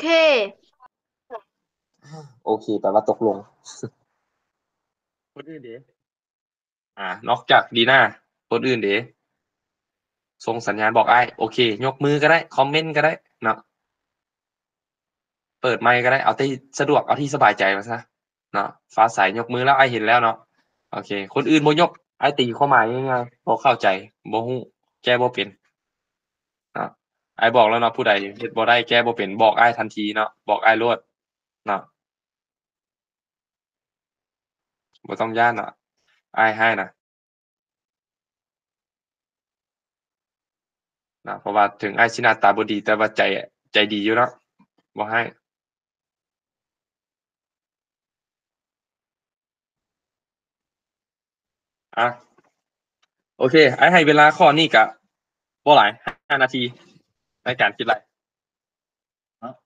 โอเคแปลว่าตกลงคนอื่นเด้อ่านอกจากดีน่าคนอื่นเด้ส่งสัญญาณบอกอ้ายโอเคยกมือก็ได้คอมเมนต์ก็ได้เนาะเปิดไมค์ก็ได้เอาที่สะดวกเอาที่สบายใจมาซะเนาะฟ้าใสยกมือแล้วอ้ายเห็นแล้วเนาะโอเคคนอื่นบ่ยกอ้ายตีความหมายง่ายๆบ่เข้าใจบ่ฮู้แก้บ่เป็นเนาะอ้ายบอกแล้วเนาะผู้ใดเฮ็ดบ่ได้แก้บ่เป็นบอกอ้ายทันทีเนาะบอกอ้ายโลดเนาะบ่ต้องย้านเนาะอ้ายให้น่ะเนาะเพราะว่าถึงอ้ายสิหน้าตาบ่ดีแต่ว่าใจใจดีอยู่เนาะบ่ให้อะโอเคอ้ายให้เวลาข้อนี้ก็บ่หลายห้านาทีในการคิดไล่เนาะ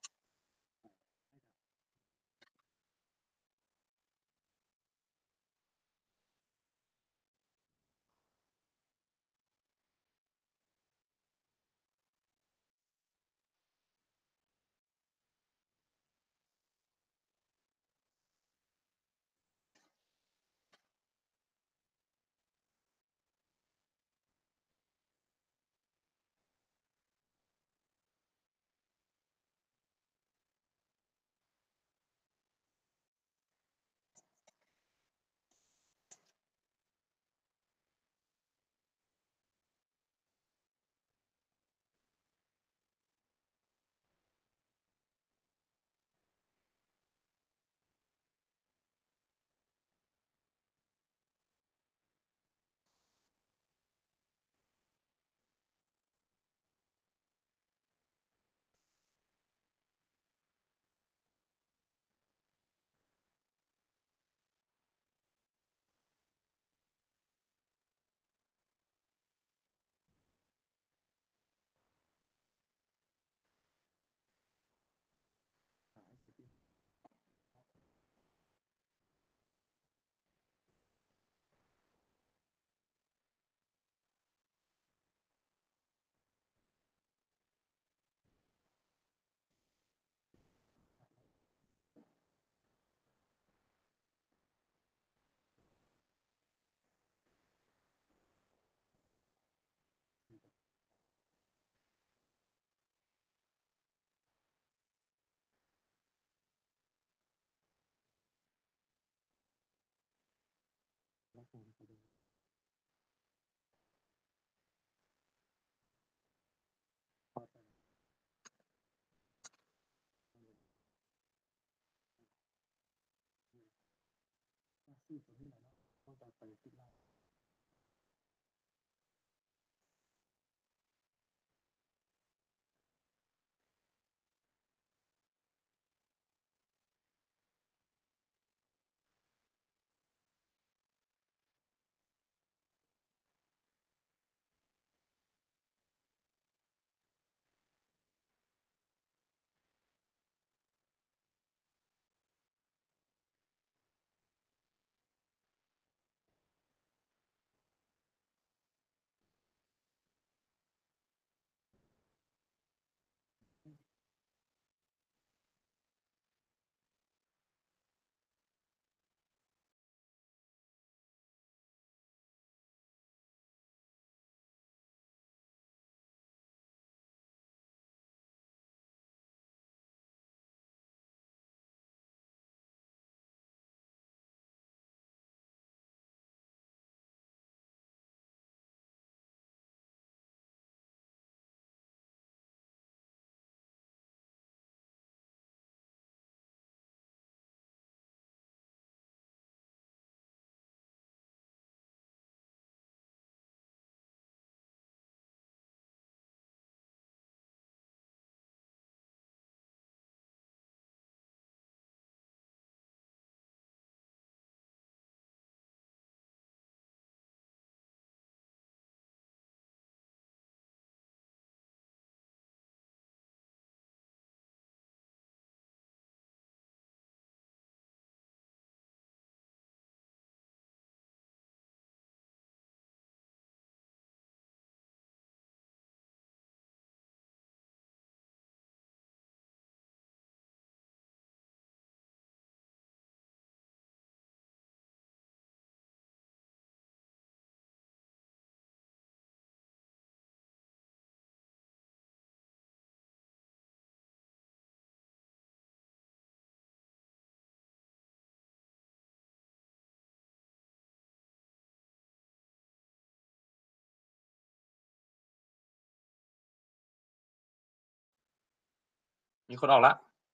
มีคนออกละ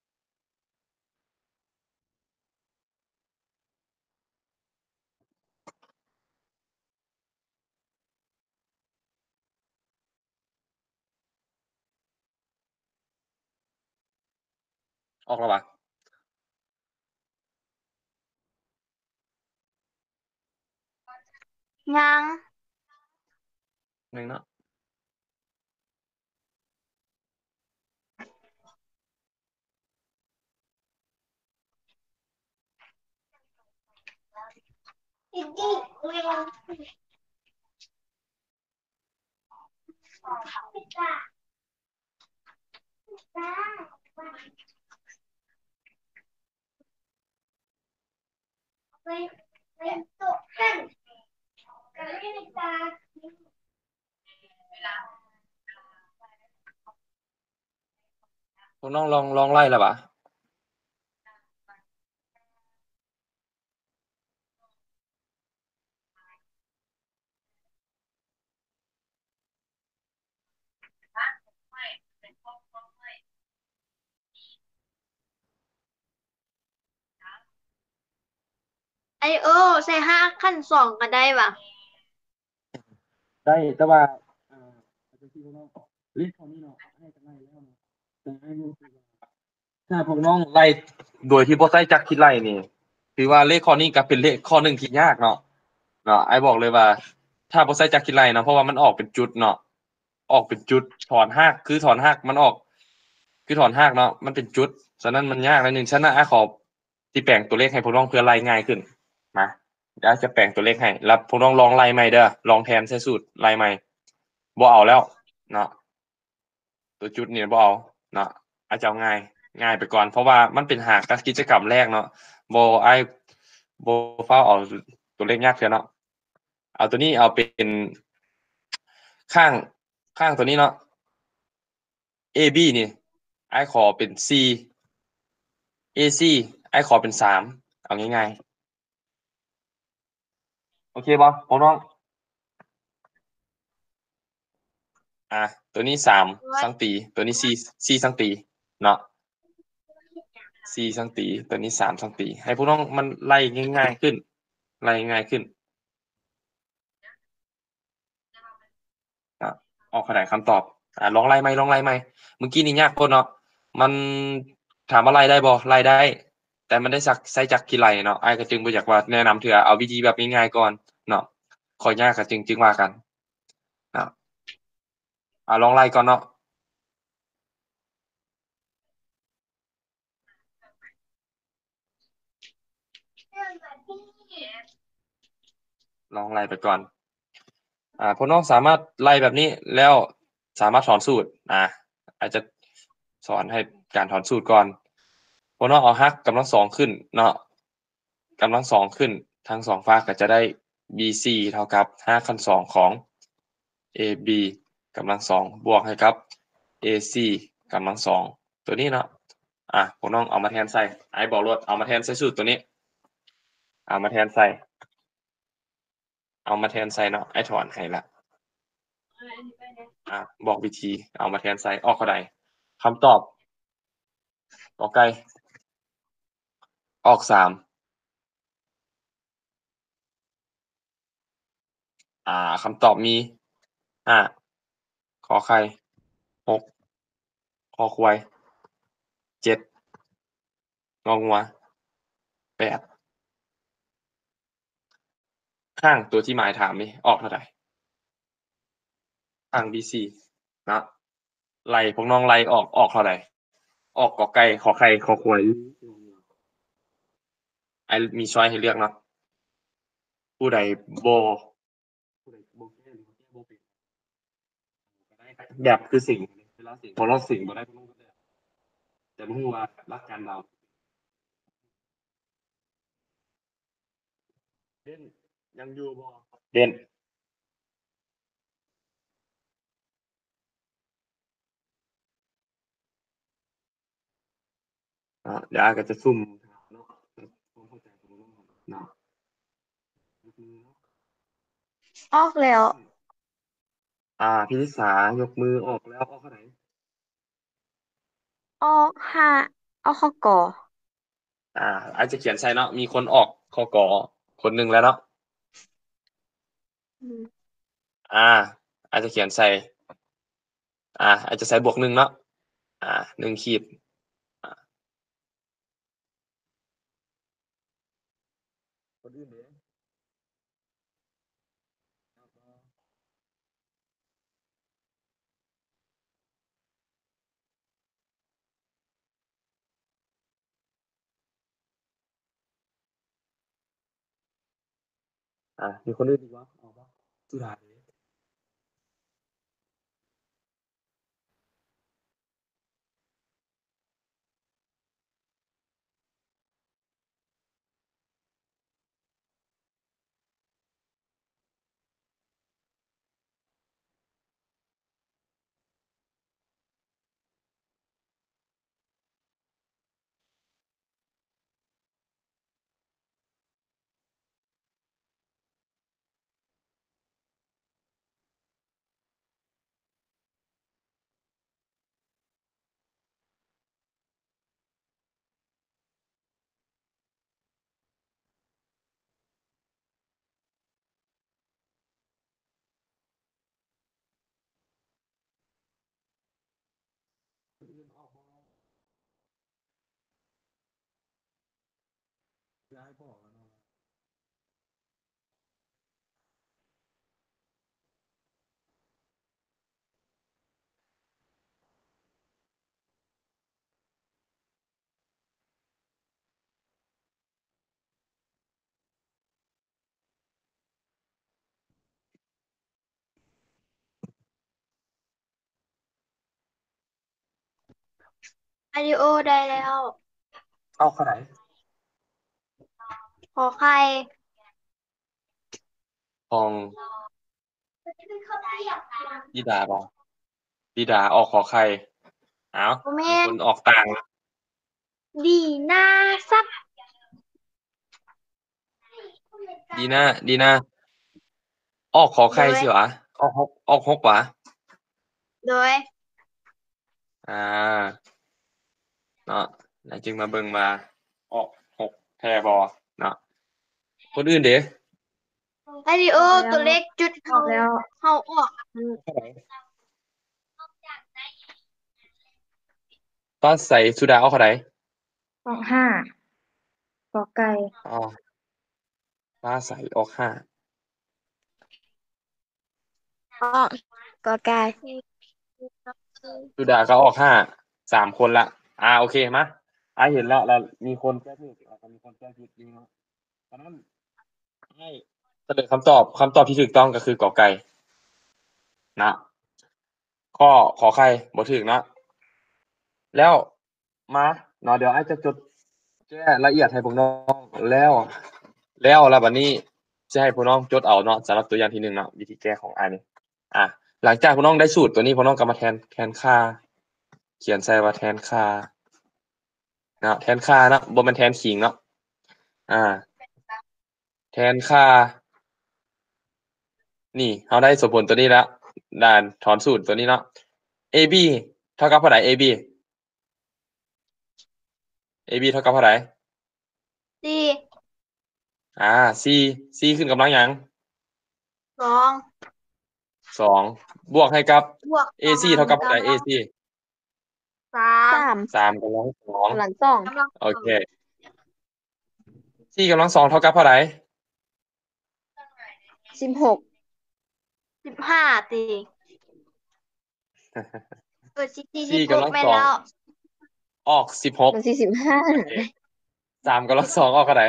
ออกแล้ววะยังหนึ่งเนาะอีกทีเร็วพิซซ่าพิซซ่าไปไปโต๊ะกันกันไม่ได้ตาพวกน้องลองลองไล่แล้ววะไอโอใส่ห้าขั้นสองก็ได้ปะได้แต่ว่าอ่าอาจจะที่พวกน้องเลขข้อนี้เนาะให้กันไล่แล้วเนาะแต่ให้รู้สึกว่าถ้าพวกน้องไล่โดยที่บ่ใช้จักรคิดไล่นี่ถือว่าเลขข้อนี้ก็เป็นเลขข้อหนึ่งที่ยากเนาะเนาะไอ้บอกเลยว่า ถ้าบ่ใช้จักรคิดไล่เนาะเพราะว่ามันออกเป็นจุดเนาะออกเป็นจุดถอนรากคือถอนรากมันออก คือถอนรากเนาะมันเป็นจุดฉะนั้นมันยากนิดนึงฉะนั้นอ้ายขอสิแปลงตัวเลขให้พวกน้องเพื่อไล่ง่ายขึ้นมาเดี๋ยวอ้ายจะแปลงตัวเลขให้แล้วพวกน้องลองไล่ใหม่เด้อลองแทนใส่สูตรไล่ใหม่บ่เอาแล้วเนาะตัวจุดนี่บ่เอาเนาะอ้ายจะเอาง่ายง่ายไปก่อนเพราะว่ามันเป็นหากกิจกรรมแรกเนาะบ่อ้ายบ่ฟ้าวเอาตัวเลขยากเทื่อเนาะเอาตัวนี้เอาเป็นข้างข้างตัวนี้เนาะ เอ บี นี่อ้ายขอเป็น C เอ ซี อ้ายขอเป็นสามเอาง่ายๆโอเคบ่พวกน้องอ่ะตัวนี้สามสังตีตัวนี้ C C สังตีเนาะ C สังตีตัวนี้สามสังตีให้พวกน้องมันไล่ง่ายๆขึ้นไล่ง่ายขึ้นอ่ะออกขนาดคำตอบอ่ะลองไล่ไหมลองไล่ไหมเมื่อกี้นี่ยากโพดเนาะมันถามว่าไล่ได้บ่ไล่ได้ แต่มันได้สักใช้จักกี่ไล่เนาะอ้ายก็จึงบ่อยากว่าแนะนำเทื่อเอาวิธีแบบง่ายๆก่อนเนาะค่อยยากก็จึงจึงว่ากันเนาะอ่ะลองไล่ก่อนเนาะ ลองไล่ไปก่อนอ่าพวกน้องสามารถไล่แบบนี้แล้วสามารถถอนสูตรอ่าอาจจะสอนให้การถอนสูตรก่อนพวกน้องเอาฮักกำลังสองขึ้นเนาะกำลังสองขึ้นทั้งสองฝากก็จะได้ บี ซี เท่ากับห้าคันสองของ เอ บี กำลังสองบวกให้กับ เอ ซี กำลังสองตัวนี้เนาะอ่ะพวกน้องเอามาแทนใส่ไอ้บอกรถเอามาแทนใส่สูตรตัวนี้เอามาแทนใส่เอามาแทนใส่เนาะไอ้ถอนให้ละ อ่ะบอกวิธีเอามาแทนใส่ออกเท่าใดคำตอบกอไก่ออกสามอ่าคำตอบมีห้าขอไข่หกคอควายเจ็ดงองัวแปดข้างตัวที่หมายถามนี่ออกเท่าใดข้าง บี ซี เนาะไล่พวกน้องไล่ออกออกเท่าใดออกกอไก่ขอไข่คอควายไอ้มีช้อยให้เลือกเนาะผู้ใดบ่ผู้ใดบ่แก้หรือว่าแก้บ่เป็นก็ได้ครับแบบคือสิ่งเวลาสิ่งพอเราสิ่งบ่ได้พวกน้องก็ได้แต่บ่ฮู้ว่าหลักการเดา เด่นยังอยู่บ่เด่นอ่าเดี๋ยวอาก็จะซุ่มถามเนาะความเข้าใจของน้องเนาะยกมือเนาะออกแล้วอ่าพี่นิสายกมือออกแล้วออกเท่าไหร่อออกห้าออกข้อกออ่าอาจจะเขียนใส่เนาะมีคนออกคกคนหนึ่งแล้วเนาะอืมอ่า อาจจะเขียนใส่ อ่า อาจจะใส่บวกหนึ่งเนาะอ่าหนึ่งขีดอ่าคนอื่นเด้อ่ามีคนอื่นอีกวะเอาปะสุดาเด้คนอื่นออกบ่ย้ายบอกแล้วเนาะวิดีโอได้แล้วเอาเข้าไหนขอไข่ของธิดาบ่ธิดาออกขอไข่เอ้าโอแมมีคน นออกต่างแล้วดีน่าซับดีนะดีนะออกขอโดไข่ยสิวะออกหกออกหกวะโดยอ่า เนาะแล้วจึงมาเบิ่งว่าออกหกแท้บ่เนาะคนอื่นเด้วิดีโอออกแล้วตัวเล็กจุดออกแล้วเฮาออกเท่าไหร่ฟ้าใสสุดาเอาเท่าไหร่ออกห้า กอไก่อ๋อฟ้าใสออกห้าออกกอไก่สุดาก็ออกห้า สามคนละอ่าโอเคมาอ่าเห็นแล้วแล้วมีคนแก้ผิดแล้วก็มีคนแก้ผิดจริงเนาะเพราะนั้นให้เฉลยคำตอบคำตอบที่ถูกต้องก็คือกอไก่นะข้อขอไข่บ่ถูกเนาะแล้วมาเนาะเดี๋ยวอ้ายจะจดแก้ละเอียดให้พวกน้องแล้ว แล้วแล้วบัดนี้จะให้พวกน้องจดเอาเนาะสำหรับตัวอย่างที่หนึ่งเนาะวิธีแก้ของอ้ายนี่อ่ะหลังจากพวกน้องได้สูตรตัวนี้พวกน้องก็มาแทนแทนค่า เขียนใส่ว่าแทนค่าเนาะแทนค่าเนาะบ่แม่นแทนขิงเนาะอ่า แทนค่า นี่เราได้สมผลตัวนี้แล้วด่านถอนสูตรตัวนี้เนาะ เอ บี เท่ากับเท่าไหร่ เอ บี เอ บี เท่ากับเท่าไหร่สี่อ่า C C ขึ้นกำลังหยังสองสองบวกให้กับบวก AC เท่ากับเท่าไหร่ เอ ซีสามสามสามกำลังสองกำลังสองกำลังโอเค C กำลังสองเท่ากับเท่าไหร่สิบหกสิบห้าตีเออสิบสี่ C สิบหกกำลังแม่นสองแล้วออกสิบหกมันสี่สิบห้าโอเคสามกำลังสองออกเท่าไหร่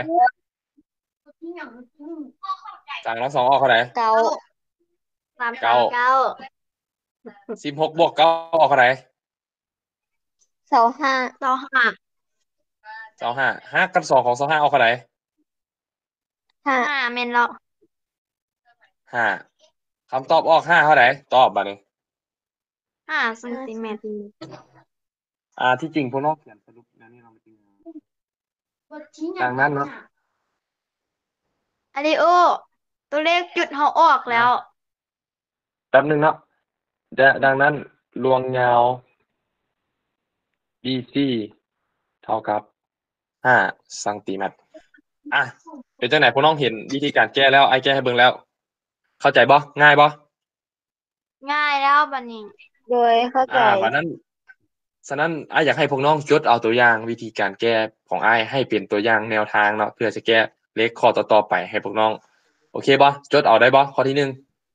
สามกำลังสองออกเท่าไหร่เก้าสามเก้าเก้าสิบหกบวกเก้าออกเท่าไหร่เสาห้าสองห้าเก้าห้าห้ากับสองของเก้าห้าออกเท่าไหร่ห้าห้าแม่นแล้วห้าคำตอบออกห้าเท่าไหร่ตอบบัดนี้ห้าเซนติเมตรอ่าที่จริงพวกน้องเขียนสรุปแล้วนี่เราไม่จริงดังนั้นเนาะวิดีโอ ตัวเลขจุดเฮาออกแล้วแป๊บนึงเนาะดดังนั้นลวงยาวบี ซี เท่ากับห้าเซนติเมตรอ่ะเป็นจังไหนพวกน้องเห็นวิธีการแก้แล้วไอ้แก้ให้เบิ่งแล้ว เข้าใจบ่ง่ายบ่ง่ายแล้วบัดนี้โดยเข้าใจอ่าวันนั้นฉะนั้นอ้ายอยากให้พวกน้องจดเอาตัวอย่างวิธีการแก้ของอ้ายให้เป็นตัวอย่างแนวทางเนาะเพื่อจะแก้เลขข้อต่อๆไปให้พวกน้อง โอเคบ่จดเอาได้บ่ข้อที่หนึ่ง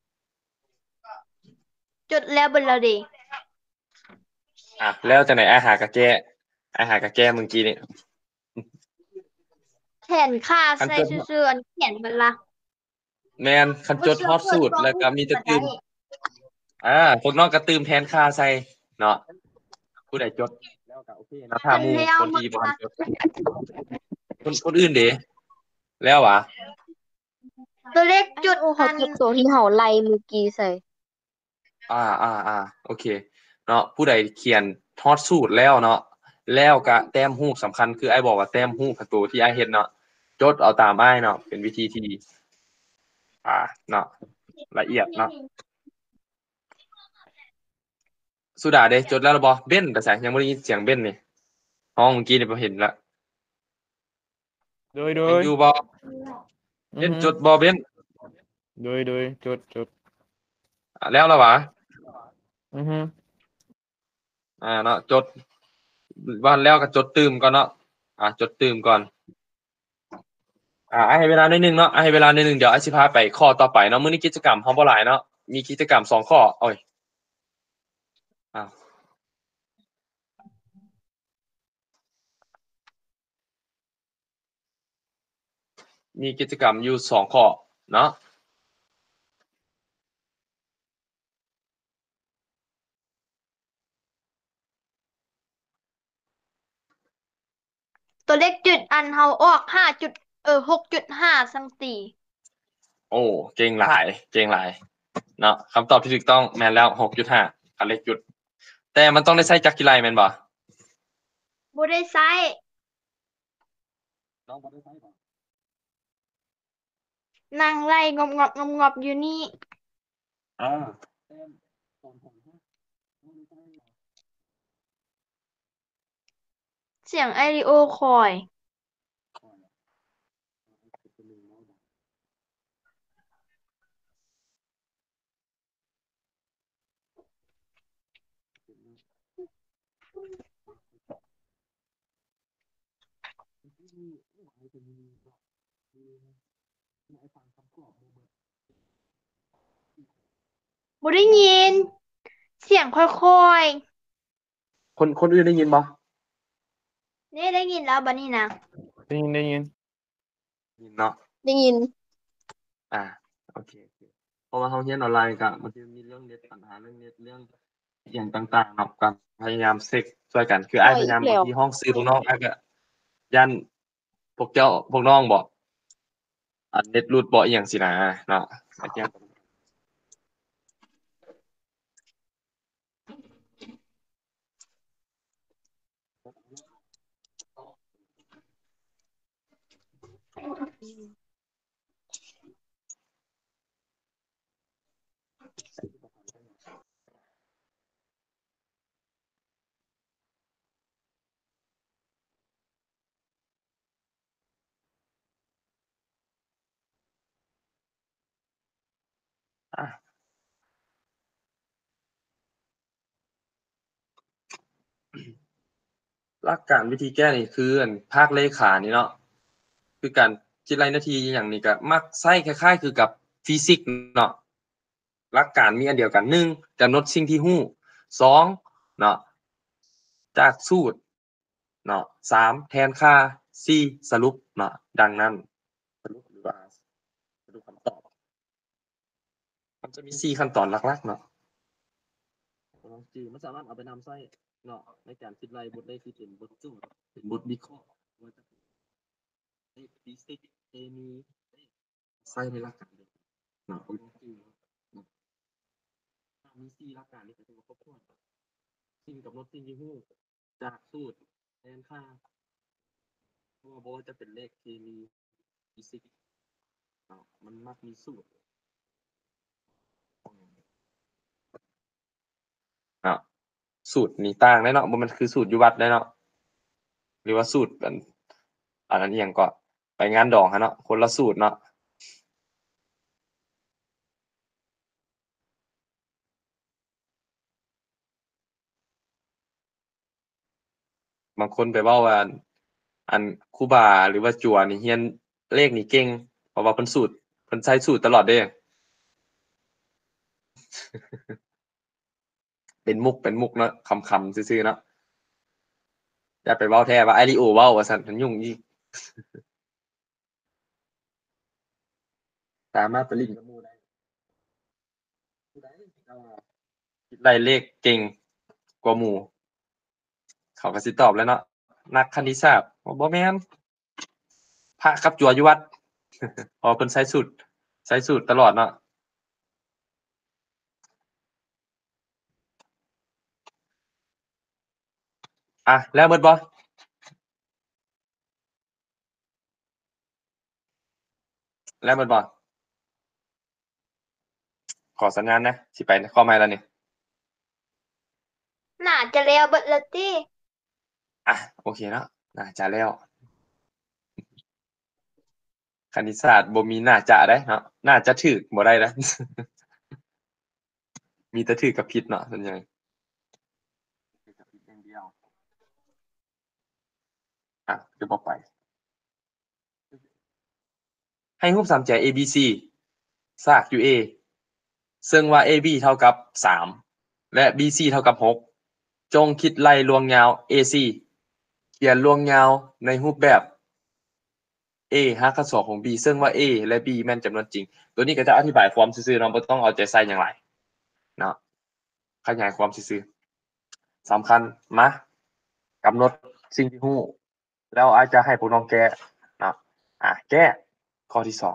จุดแล้วเบิดแล้วเดิอ่ะแล้วจังไหนอ้ายหากะแก้อ้ายหากะแก้เมื่อกี้นี่แขนค่าคันใส่จดซื่อๆอันแขนเบิดละแม่นคันจดฮอดสูตรแล้วก็มีแต่บ่ตื่มได้อ่าพวกน้องก็ตื่มแทนค่าใส่เนาะผู้ใดจดแล้วก็โอเคเนาะถ้าหมู่แล้วคนที่บ่ทันมาจดคนคนอื่นเด้แล้วหวะตัวเลขจุดโอ้เขาอันจุดตัวที่เขาไล่เมื่อกี้ใส่อ่าอ่าอ่าโอเคเนาะผู้ใดเขียนฮอดสูตรแล้วเนาะแล้วก็แต้มรูปสำคัญคืออ้ายบอกว่าแต้มรูปกับตัวที่อ้ายเฮ็ดเนาะจดเอาตามอ้ายเนาะเป็นวิธีที่อ่าเนาะละเอียดเนาะสุดาเด้จดแล้วหรือบ่เบ้นแต่แสงยังบ่ได้ยินเสียงเบ้นนี่ห้องเมื่อกี้นี่บ่เห็นละโดยโดยังยอยู่บ่อืเบ้อน ฮึจดบ่เบ้นโดยโดยจดจดอ่าแล้วล่ะหวะอือฮึอ่าเนาะจดว่าแล้วก็จดตื่มก่อนเนาะอ่าจดตื่มก่อนอ่าอ้ายให้เวลาหน่อยหนึงเนาะอ้ายให้เวลาหน่อยหนึงเดี๋ยวอ้ายสิพาไปข้อต่อไปเนาะมื้อนี้กิจกรรมเฮาบ่หลายเนาะมีกิจกรรมสองข้อโอ้ยอ้าวมีกิจกรรมอยู่สองข้อเนาะตัวเลขจุดอันเฮาออกห้าจุดเออหกจุดห้าซังตีโอ้เก่งหลายเก่งหลายเนาะคำตอบที่ถูกต้องแม่นแล้ว หกจุดห้า คันเลขจุด แต่มันต้องได้ใช้จักรกี่ไลแม่นบ่บ่ได้ใช้น้องบ่ได้ใช้บ่นั่งไล่งอบๆงอบๆอยู่นี่อ่าเสียงไอริโอคอย บ่ได้ยิน เสียงค่อยคนคนอื่นได้ยินบ่ๆนี่ได้ยินแล้วบัดนี้นะได้ยินได้ยินยินเนาะได้ยินอ่าโอเคโอเคเพราะว่าเฮาเรียนออนไลน์ก็มันจะมีเรื่องเน็ตปัญหาเรื่องเน็ตเรื่องอหย่างต่างๆเนาะก็พยายามเช็กช่วยกัน คืออ้ายโอ้พยยายามอีกแล้บางวทีห้องซื้อพวกน้องอ้ายก็ย้านพวกเจ้าพวกน้องบ่อันเน็ตหลุดบ่อิหยังสินะเนาะก็แจ้งอ่ะหลักการวิธีแก้นี่คืออันภาคเลขานี่เนาะคือการคิดรายนาทีอหย่างนี้ก็มักใช้คล้ายๆคือกับฟิสิกส์เนาะหลักการมีอันเดียวกัน หนึ่งกำหนดสิ่งที่รู้ สองเนาะจากสูตรเนาะสามแทนค่า สี่สรุปเนาะดังนั้นสรุปหรือว่าสรุปคำตอบ มันจะมี สี่ ขั้นตอนหลักๆเนาะลองจือมันสามารถเอาไปนำใช้เนาะในการคิดรายบทได้ที่เป็นบทโจทย์เป็นบทวิเคราะห์ว่าจะเป็นเลขฟิสิกส์เคมีใช้ในหลักการเดียวกันเนาะเอาลองจือเนาะถ้ามี สี่ หลักการนี้ก็ถือว่าครบถ้วนสิ่งกำหนดสิ่งที่รู้จากสูตรแทนค่าเพราะว่าบ่ว่าจะเป็นเลขเคมีฟิสิกส์เนาะมันมักมีสูตรเนาะสูตรนี่ต่างได้เนาะบ่แม่นคือสูตรอยู่วัดได้เนาะหรือว่าสูตรอันอันนั้นอิหยังก็ไปงานดองหั้นเนาะคนละสูตรเนาะบางคนไปเว้าว่า อันครูบาหรือว่าจั่วนี่เรียนเลขนี่เก่งเพราะว่าเพิ่นสูตรเพิ่นใช้สูตรตลอดเด้ เป็นมุกเป็นมุกเนาะขำๆซื่อๆเนาะอย่าไปเว้าแท้ว่าไอ้ลิโอเว้าว่าซั่นมันยุ่งอีก สามารถไปลิ้นกับหมู่ได้ผู้ใดเอาคิดได้เลขเก่งกว่าหมู่เขาก็สิตอบแหล้วเนาะนักคณิตศาสตร์ว่าบ่แม่นพระกับจั่วอยู่วัด เพราะเพิ่นใช้สูตรใช้สูตรตลอดเนาะอ่ะแล้วเบิดบ่แล้วเบิดบ่ขอสัญญาณนะสิไปข้อใหม่แล้วนี่น่าจะแล้วเบิดและติอ่ะโอเคเนาะน่าจะแล้วคณิตศาสตร์บ่มีน่าจะได้เนาะน่าจะถูกบ่ได้นะ มีแต่ถูกกับผิดเนาะส่วนใหญ่ถูกกับผิดอย่างเดียวอ่ะคือบ่ไป ให้รูปสามแจก เอ บี ซี ซากอยู่ A ซึ่งว่า เอ บี เท่ากับสามและ บี ซี เท่ากับหกจงคิดไล่ลวงยาว เอ ซี เขียนลวงยาวในรูปแบบ A หาค่าสองของ B ซึ่งว่า A และ B แม่นจำนวนจริง ตัวนี้ก็จะอธิบายความซื่อๆเนาะบ่ต้องเอาใจใส่หยังหลายเนาะขยายความซื่อๆสำคัญมากำหนดสิ่งที่รู้แล้วอาจจะให้พวกน้องแก้เนาะอ่ะแก้ข้อที่สอง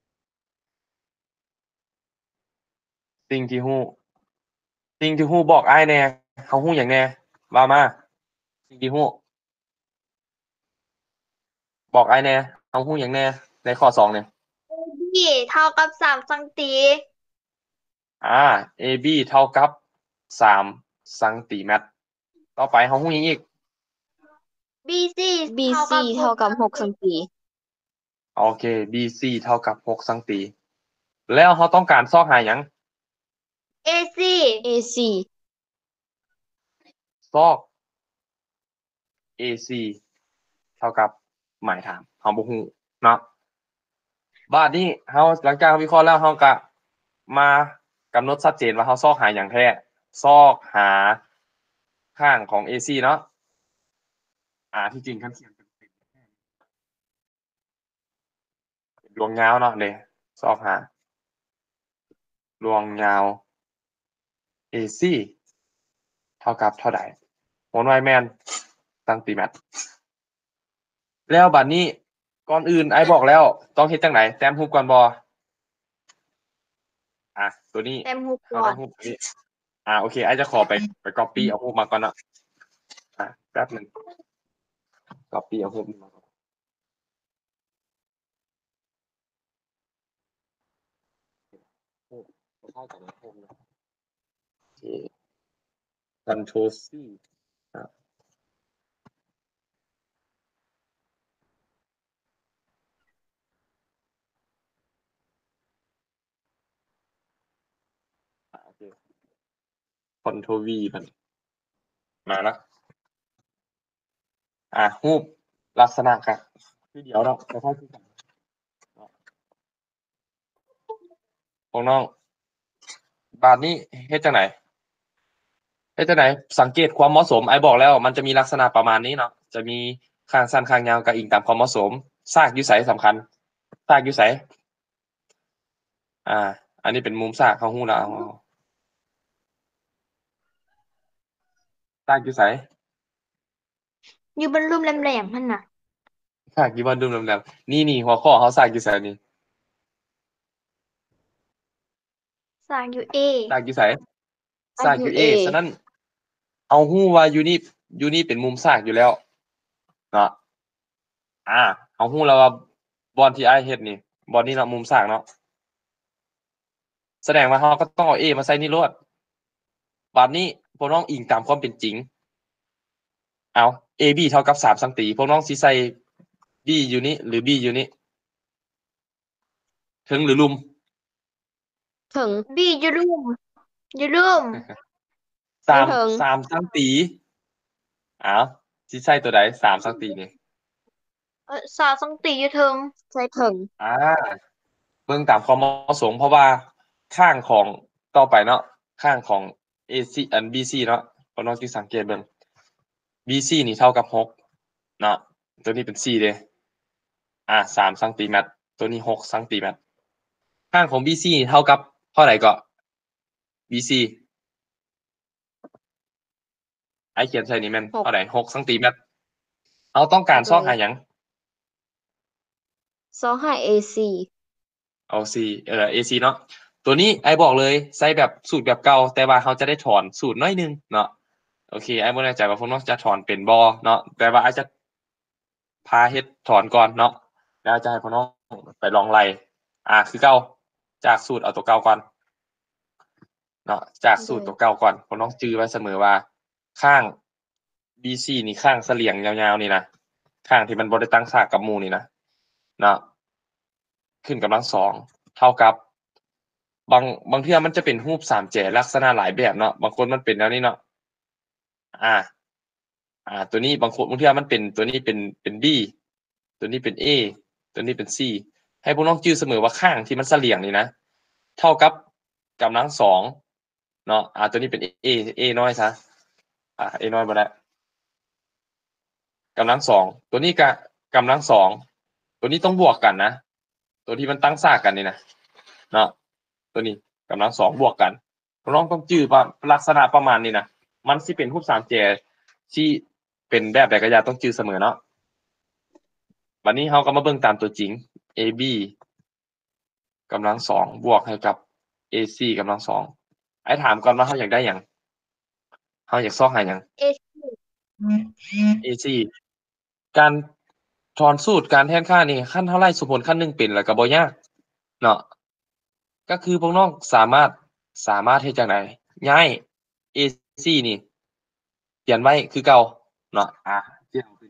สิ่งที่รู้สิ่งที่รู้บอกอ้ายแหน่เฮารู้หยังแหน่ว่ามาสิ่งที่รู้บอกอ้ายแหน่เฮารู้หยังแหน่ในข้อสองเนี่ยเอ บี เท่ากับสามสังตีอ่า เอ บี เท่ากับสามซนเมตรต่อไปเฮารู้หยังอีกบี ซีบีเท่าซีกับเท่ากับหกสัสังงตีตีโอเค บี ซี เท่ากับหกสังตีแล้วเฮาต้องการซอกหาหยังเอ ซีเอ ซีซอก เอ ซี เท่ากับหมายถามเฮาบ่ฮู้เนาะบัดนี้เฮาหลังจากวิเคราะห์แล้วเฮาก็มากำหนดชัดเจนว่าเฮาซอกหาหยังแท้ซอกหาข้างของ เอ ซี เนาะอ่าที่จริงคันเขียนเป็นเป็นดวงยาวเนาะนี่ซอกหาดวงยาว เอ ซี เท่ากับเท่าใดโหนไว้แม่นซนติเมตรแล้วบัดนี้ก่อนอื่นอ้ายบอกแล้วต้องเฮ็ดจังไดแต้มรูปก่อนบ่อ่ะตัวนี้แต้มรูปเฮาก่อได้นรูปนี้อ่าโอเคอ้ายจะขอไปไป copy เอารูปมาก่อนเนาะอ่ะแป๊บหนึง copy เอารูปนี้มาก่อนรูปบ่เข้ากันนะรูปนะโอเค Control C ครับ อ่าโอเค Control V มันมาแล้วอ่ะรูปลักษณะก็คือเดี๋ยวเนาะคล้ายๆคือกันเนาะของน้องบาดนี้เฮ็ดจังไดเฮ็ดจังไดสังเกตความเหมาะสมอ้ายบอกแล้วมันจะมีลักษณะประมาณนี้เนาะจะมีข้างสั้นข้างยาวก็อิงตามความเหมาะสมซากอยู่ไสสำคัญซากอยู่ไสอ่าอันนี้เป็นมุมซากเฮาฮู้แล้วเอาซากอยู่ไสอยู่บนรูปแหลมๆหั่นน่ะซากอยู่บ่ดุมแหลมๆนี่ๆหัวข้อเฮาซากอยู่ไสนี่สร้างอยู่ A ซากอยู่ไสซาซาก กออยู่ ยู่ A A ฉะนั้นเอาฮู้ว่าอยู่นี่อยู่นี่เป็นมุมซากอยู่แล้วเนาะอ่าเอาฮู้แล้วว่าบอนที่อ้ายเฮ็ดนี่บอนนี้เนาะมุมซากเนาะแสดงว่าเฮาก็ต้องเอา A มาใส่นี่โลดบัดนี้พวกน้องอิงตามความเป็นจริงเอา เอ บี เท่ากับสามสังตีพวกน้องสิใส่ B อยู่นี้หรือ B อยู่นี้ถึงหรือลุมถึงบีอย่าลืมอย่าลืมสามถึงสามสังตีเอาสิใส่ตัวใดสามสังตีนี่เออสาสังตีอยู่เทิงใส่ถึงอ่าเบิ่งตามความเหมาะสมเพราะว่าข้างของต่อไปเนาะข้างของ เอ ซี อัน บี ซี เนาะพวกน้องสิสังเกตเบิ่ง บี ซี นี่เท่ากับหกเนาะตัวนี้เป็นสี่เด้อ่าสามเซนติเมตรตัวนี้หกเซนติเมตรข้างของ บี ซี นี่เท่ากับเท่าไหร่ก็ บี ซี ไอ้เขียนใส่นี่แม่นหกเท่าไหร่หกเซนติเมตรเราต้องการซอกหาหยังซอให้ เอ ซีเอา C เอ่อ เอ ซี เนาะตัวนี้ไอ้บอกเลยใส่แบบสูตรแบบเก่าแต่ว่าเขาจะได้ถอนสูตรน้อยหนึงเนาะโอเคไอ้บ่แน่ใจว่าพวกน้องจะถอนเป็นบ่เนาะแต่ว่าไอ้จะพาเฮ็ดถอนก่อนเนาะแล้วจะให้พวกน้องไปลองไล่อ่าคือเก่าจากสูตรเอาตัวเก่าก่อนเนาะจากสูตรตัวเก่าก่อนพวกน้องจื้อไว้เสมอว่าข้าง บี ซี นี่ข้างเสลี่ยงยาวๆนี่นะข้างที่มันบ่ได้ตั้งฉากกับหมู่นี่นะเนาะขึ้นกำลังสองเท่ากับบางบางเทื่อมันจะเป็นรูปสามแฉกลักษณะหลายแบบเนาะบางคนมันเป็นแนวนี้เนาะอ่า อ่า ตัวนี้บางคนบางเทื่อมันเป็นตัวนี้เป็นเป็น B ตัวนี้เป็น A ตัวนี้เป็น C ให้พวกน้องจื้อเสมอว่าข้างที่มันเสลี่ยงนี่นะเท่ากับกำลังสองเนาะอ่าตัวนี้เป็น A A น้อยซะอ่า A น้อยบ่ได้กำลังสองตัวนี้ก็กำลังสองตัวนี้ต้องบวกกันนะตัวที่มันตั้งฉากกันนี่นะเนาะตัวนี้กำลังสองบวกกันพวกน้องต้องจื้อว่าลักษณะประมาณนี้นะมันสิเป็นรูปสามแฉกที่เป็นแบบใดก็อย่าต้องจื้อเสมอเนาะวันนี้เราก็มาเบิ่งตามตัวจริง เอ บี กำลังสองบวกให้กับ เอ ซี กำลังสองไอ้ถามก่อนว่าเราอยากได้หยังเราอยากซอกหาหยังเอเอ ซี การถอนสูตรการแทนค่านี่คันเท่าไรสมมุติคันหนึ่งเป็นแล้วก็บ่ยากเนาะก็คือพวกน้องสามารถสามารถเฮ็ดจั่งใดย้าย เอ ซี นี่เขียนไว้คือเก่าเนาะอ่าเขียนเป็น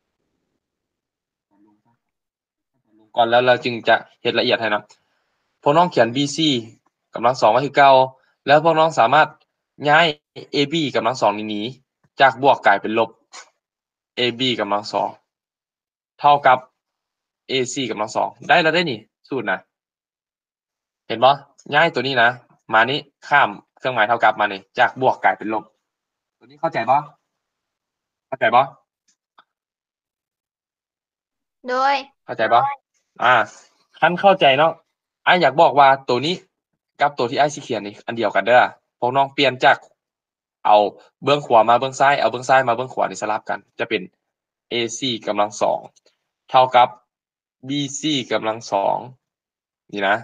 ก่อนแล้วเราจึงจะเฮ็ดละเอียดให้เนาะพวกน้องเขียน บี ซี กำลังสองไว้คือเก่าแล้วพวกน้องสามารถย้าย เอ บี กำลังสองนี่หนีจากบวกกลายเป็นลบ เอ บี กำลังสองเท่ากับ เอ ซี กำลังสองได้แล้วได้นี่สูตรนะเห็นบ่ย้ายตัวนี้นะมานี่ข้ามเครื่องหมายเท่ากับมานี่จากบวกกลายเป็นลบตัวนี้เข้าใจบ่เข้าใจบ่โดยเข้าใจบ่อ่าคันเข้าใจเนาะอ้ายอยากบอกว่าตัวนี้กับตัวที่อ้ายสิเขียนนี่อันเดียวกันเด้อพวกน้องเปลี่ยนจากเอาเบื้องขวามาเบื้องซ้ายเอาเบื้องซ้ายมาเบื้องขวานี่สลับกันจะเป็น เอ ซี กำลังสองเท่ากับ บี ซี กำลังสองนี่นะ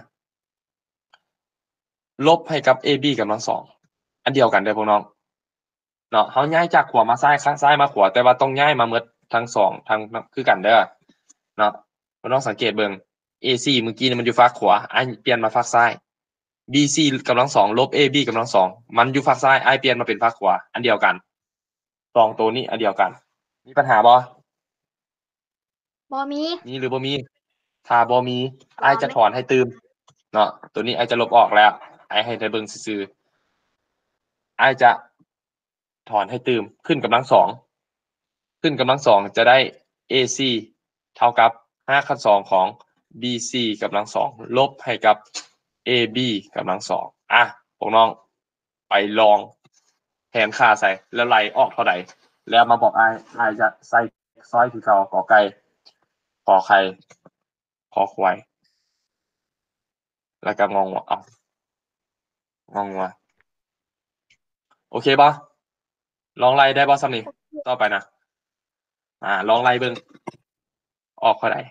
ลบให้กับ เอ บี กำลังสองอันเดียวกันเด้อพวกน้องเนาะเฮาย้ายจากขวามาซ้ายข้างซ้ายมาขวาแต่ว่าต้องย้ายมาหมดทั้งสองทั้งคือกันเด้อเนาะพวกน้องสังเกตเบิ่ง เอ ซี เมื่อกี้นี่มันอยู่ฝั่งขวาอ้ายเปลี่ยนมาฝั่งซ้าย บี ซี กำลังสองลบ เอ บี กำลังสองมันอยู่ฝั่งซ้ายอ้ายเปลี่ยนมาเป็นฝั่งขวาอันเดียวกันสองตัวนี้อันเดียวกันมีปัญหาบ่บ่มีมีหรือบ่มีถ้าบ่มีอ้ายจะถอนให้ตืมเนาะตัวนี้อ้ายจะลบออกแล้วอ้ายให้ได้เบิ่งซื่อๆอ้ายจะถอนให้ตืมขึ้นกำลังสองขึ้นกำลังสองจะได้ เอ ซี เท่ากับห้าคูณสองของ บี ซี กำลังสองลบให้กับ เอ บี กำลังสองอ่ะพวกน้องไปลองแทนค่าใส่แล้วไล่ออกเท่าใดแล้วมาบอกอ้ายอ้ายจะใส่ซอยคือเก่ากอไก่ขอไข่ขอควายแล้วก็งองูเอ้างองูโอเคบ่ลองไล่ได้บ่ซ้ำนี้ต่อไปนะอ่าลองไล่เบิ่งออกเท่าใด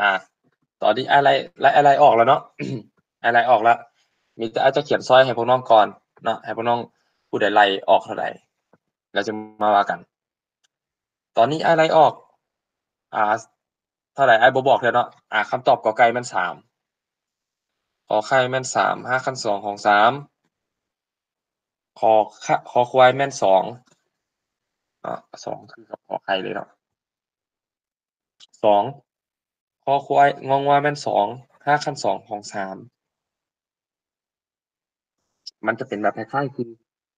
อ่า ตอนนี้อ้ายไล่ไล่อ้ายไล่ออกแล้วเนาะ อ้ายไล่ออกแล้ว มีแต่อ้ายจะเขียนซอยให้พวกน้องก่อนเนาะ ให้พวกน้องผู้ใดไล่ออกเท่าใด แล้วจะมาว่ากัน ตอนนี้อ้ายไล่ออก อ่า เท่าใดอ้ายบ่บอกแล้วเนาะ อ่าคำตอบกอไก่แม่นสาม ขอไข่แม่นสาม ห้าคันสองของสาม คอคะ คอควายแม่นสอง เนาะ สอง คือกับขอไข่เลยเนาะ สอง คอควาย งองัวแม่นสอง ห้าคันสองของสาม มันจะเป็นแบบคล้ายๆ คือ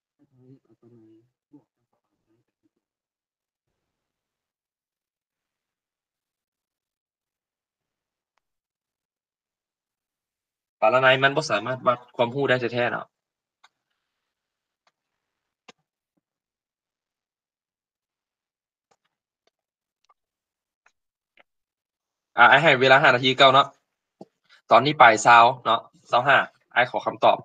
ปรนัยมันบ่สามารถวัดความรู้ได้แท้ๆเนาะ อ่า อ้ายให้เวลาห้านาทีคือเก่าเนาะ ตอนนี้บ่ายเช้าเนาะ ยี่สิบห้า อ้ายขอคำตอบ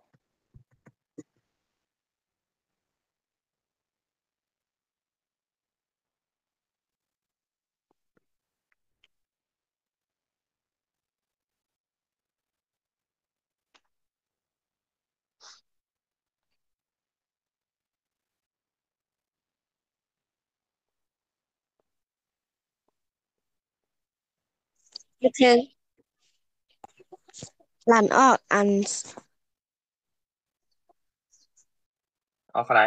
ก็คือหลานออกอันเอาเข้าใด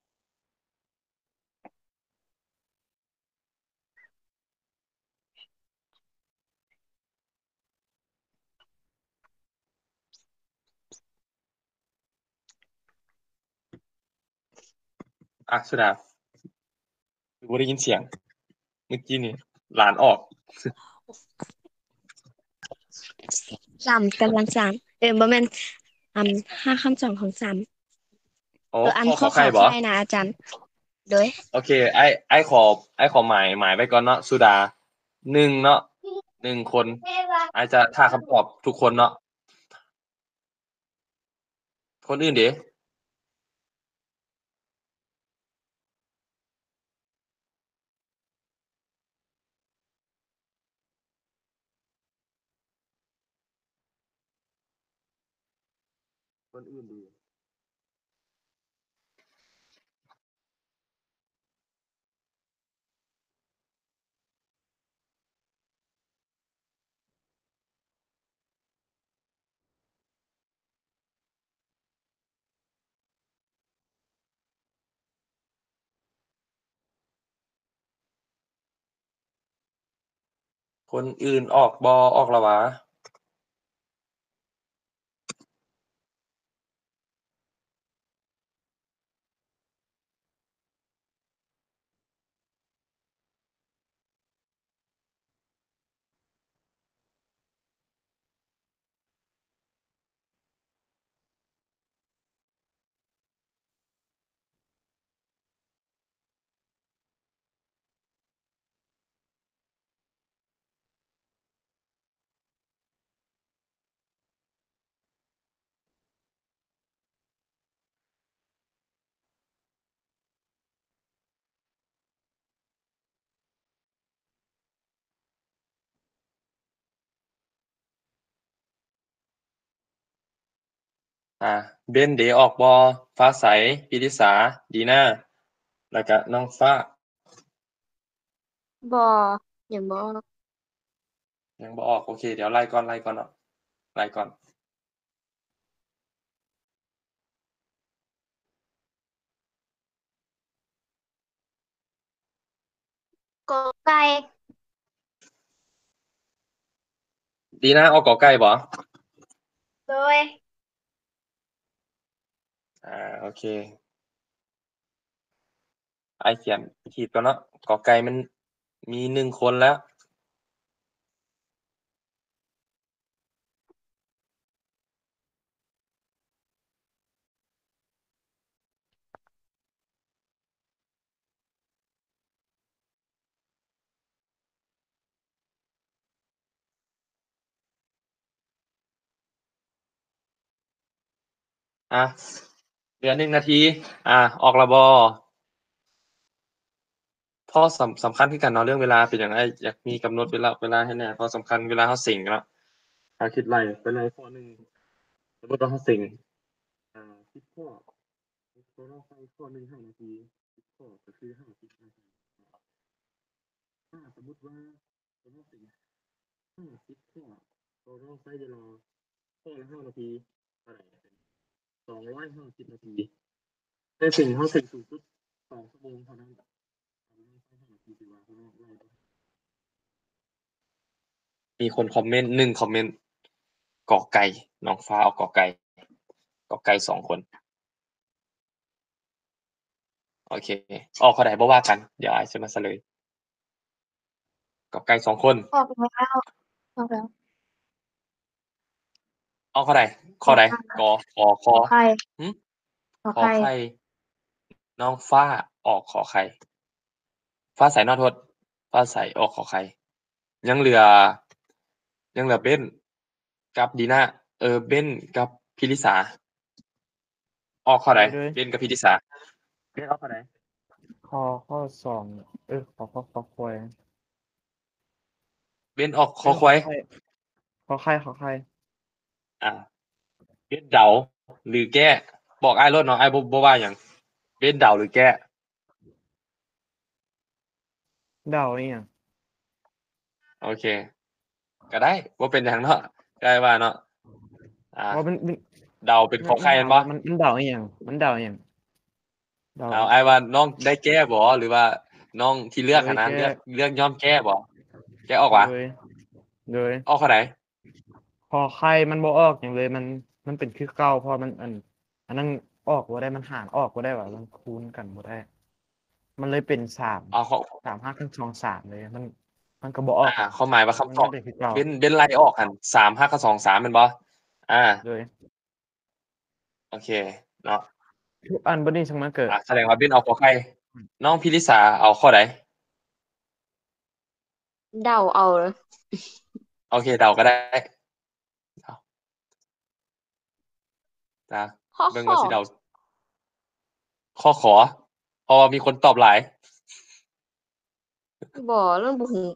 อ่า สุดา คือบ่ได้ยินเสียง เมื่อกี้นี่หลานออกสามกำลังสาม เอ้ยบ่แม่น อัน ห้าคำสองของสามอ๋อเออ อันข้อขขออขไข่อบ่ไข่นะอาจารย์ โดยโอเค อ้าย อ้ายขอ อ้ายขอหมาย หมายไว้ก่อนเนาะ สุดา หนึ่ง เนาะ หนึ่ง คน อ้ายจะท่าคำตอบทุกคนเนาะ คนอื่นเด๋? คนอื่นเด๋? คนอื่นออกบ่ ออกแล้วหวา? อ่า เบ้นเด๋ ออกบ่ ฟ้าใส ปิยสา ดีน่า แล้วก็น้องฟ้าบ่ ยังบ่ออกยังบ่ออก โอเค เดี๋ยวไล่ก่อน ไล่ก่อนเนาะ ไล่ก่อนกอไก่ดีน่า ออกกอไก่บ่? โดยอ่า โอเค อ้ายเขียนผิดก่อนเนาะ กอไก่มันมี หนึ่ง คนแล้ว อ่า เหลือ หนึ่ง นาที อ่า ออกแล้วบ่? พข้อสำสำคัญคือกันเนาะเรื่องเวลาเป็นหยังอ้ายอยากมีกำหนดเวลาเวลาให้แน่ข้อสำคัญเวลาเราเซ็งเนาะถ้าคิดไล่ไปไล่ข้อหนึ่งสมมุติว่าเราเซ็งอ่าสิบข้อตัวเราใส่ข้อหนึ่งห้านาทีสิบข้อก็คือห้าสิบนาทีถ้าสมมุติว่าตัวเราเซ็งห้าสิบข้อตัวเราใช้เวลาข้อละห้านาทีเท่าไหร่เป็นสองร้อยห้าสิบนาทีแต่สิ่งที่เราเซ็งสูงสุดสองชั่วโมงเท่านั้นเราใช้ห้านาทีถือว่าเราไล่ได้ มีคนคอมเมนต์หนึ่งคอมเมนต์กอไก่น้องฟ้าเอากอไก่กอไก่สองคนโอเคออกข้อใดบ่ว่ากันเดี๋ยวอ้ายสิมาเฉลยกอไก่สองคนออกแล้วออกแล้วเอาข้อใดข้อใดกอขอคขออไข่หึขอขอไข่ไข่น้องฟ้าออกขอไข่ฟ้าใสนอทดฟ้าใสออกขอไข่ยังเหลือ ยังเหลือเบ้นกับดีน่าเออเบ้นกับพิริสาออกข้อใดโดยเบ้นกับพิริสาเบ้นออกข้อใดข้อข้อสองเออขอข้อขอควายเบ้นออกคอควายขอไข่ขอไข่อ่าเบ้นเดาหรือแก้บอกอ้ายโลดเนาะอ้ายบ่บ่ว่าหยังเบ้นเดาหรือแก้เดาอีหยังโอเค ก็ได้บ่เป็นหยังเนาะก็ได้ว่าเนาะอ่าว่ามันมันเดาเป็นขอไข่แม่นบ่มันมันเดาอีหยังมันเดาอีหยังเดาเอาอ้ายว่าน้องได้แก้บ่หรือว่าน้องที่เลือกหั้นนะโดยแก้เลือกเลือกยอมแก้บ่แก้ออกวะโดยโดยออกข้อใดขอไข่มันบ่ออกหยังเลยมันมันเป็นคือเก่าเพราะมันอันอันนั้นออกบ่ได้มันหารออกบ่ได้ว่ามันคูณกันบ่ได้ มันเลยเป็นสามเอาเขาสาม ห้าคูณสอง สามเลยมันมันก็บ่ออกอ่าเขาหมายว่าคำตอบมันเป็นคือเก่าเบ้นเบ้นไล่ออกหั่นสาม ห้ากับสอง สามแม่นบ่อ่าโดยโอเคเนาะทุกอันบ่นี้ซังมาเกิดอ่าแสดงว่าเบ้นเอาขอไข่น้องพิริสาเอาข้อใดเดาเอาเลยโอเคเดาก็ได้เอาจ้ะข้อเบิ่งข้อว่าสิเดาข้อขอเพราะว่ามีคนตอบหลายบ่เรื่องบ่ฮู้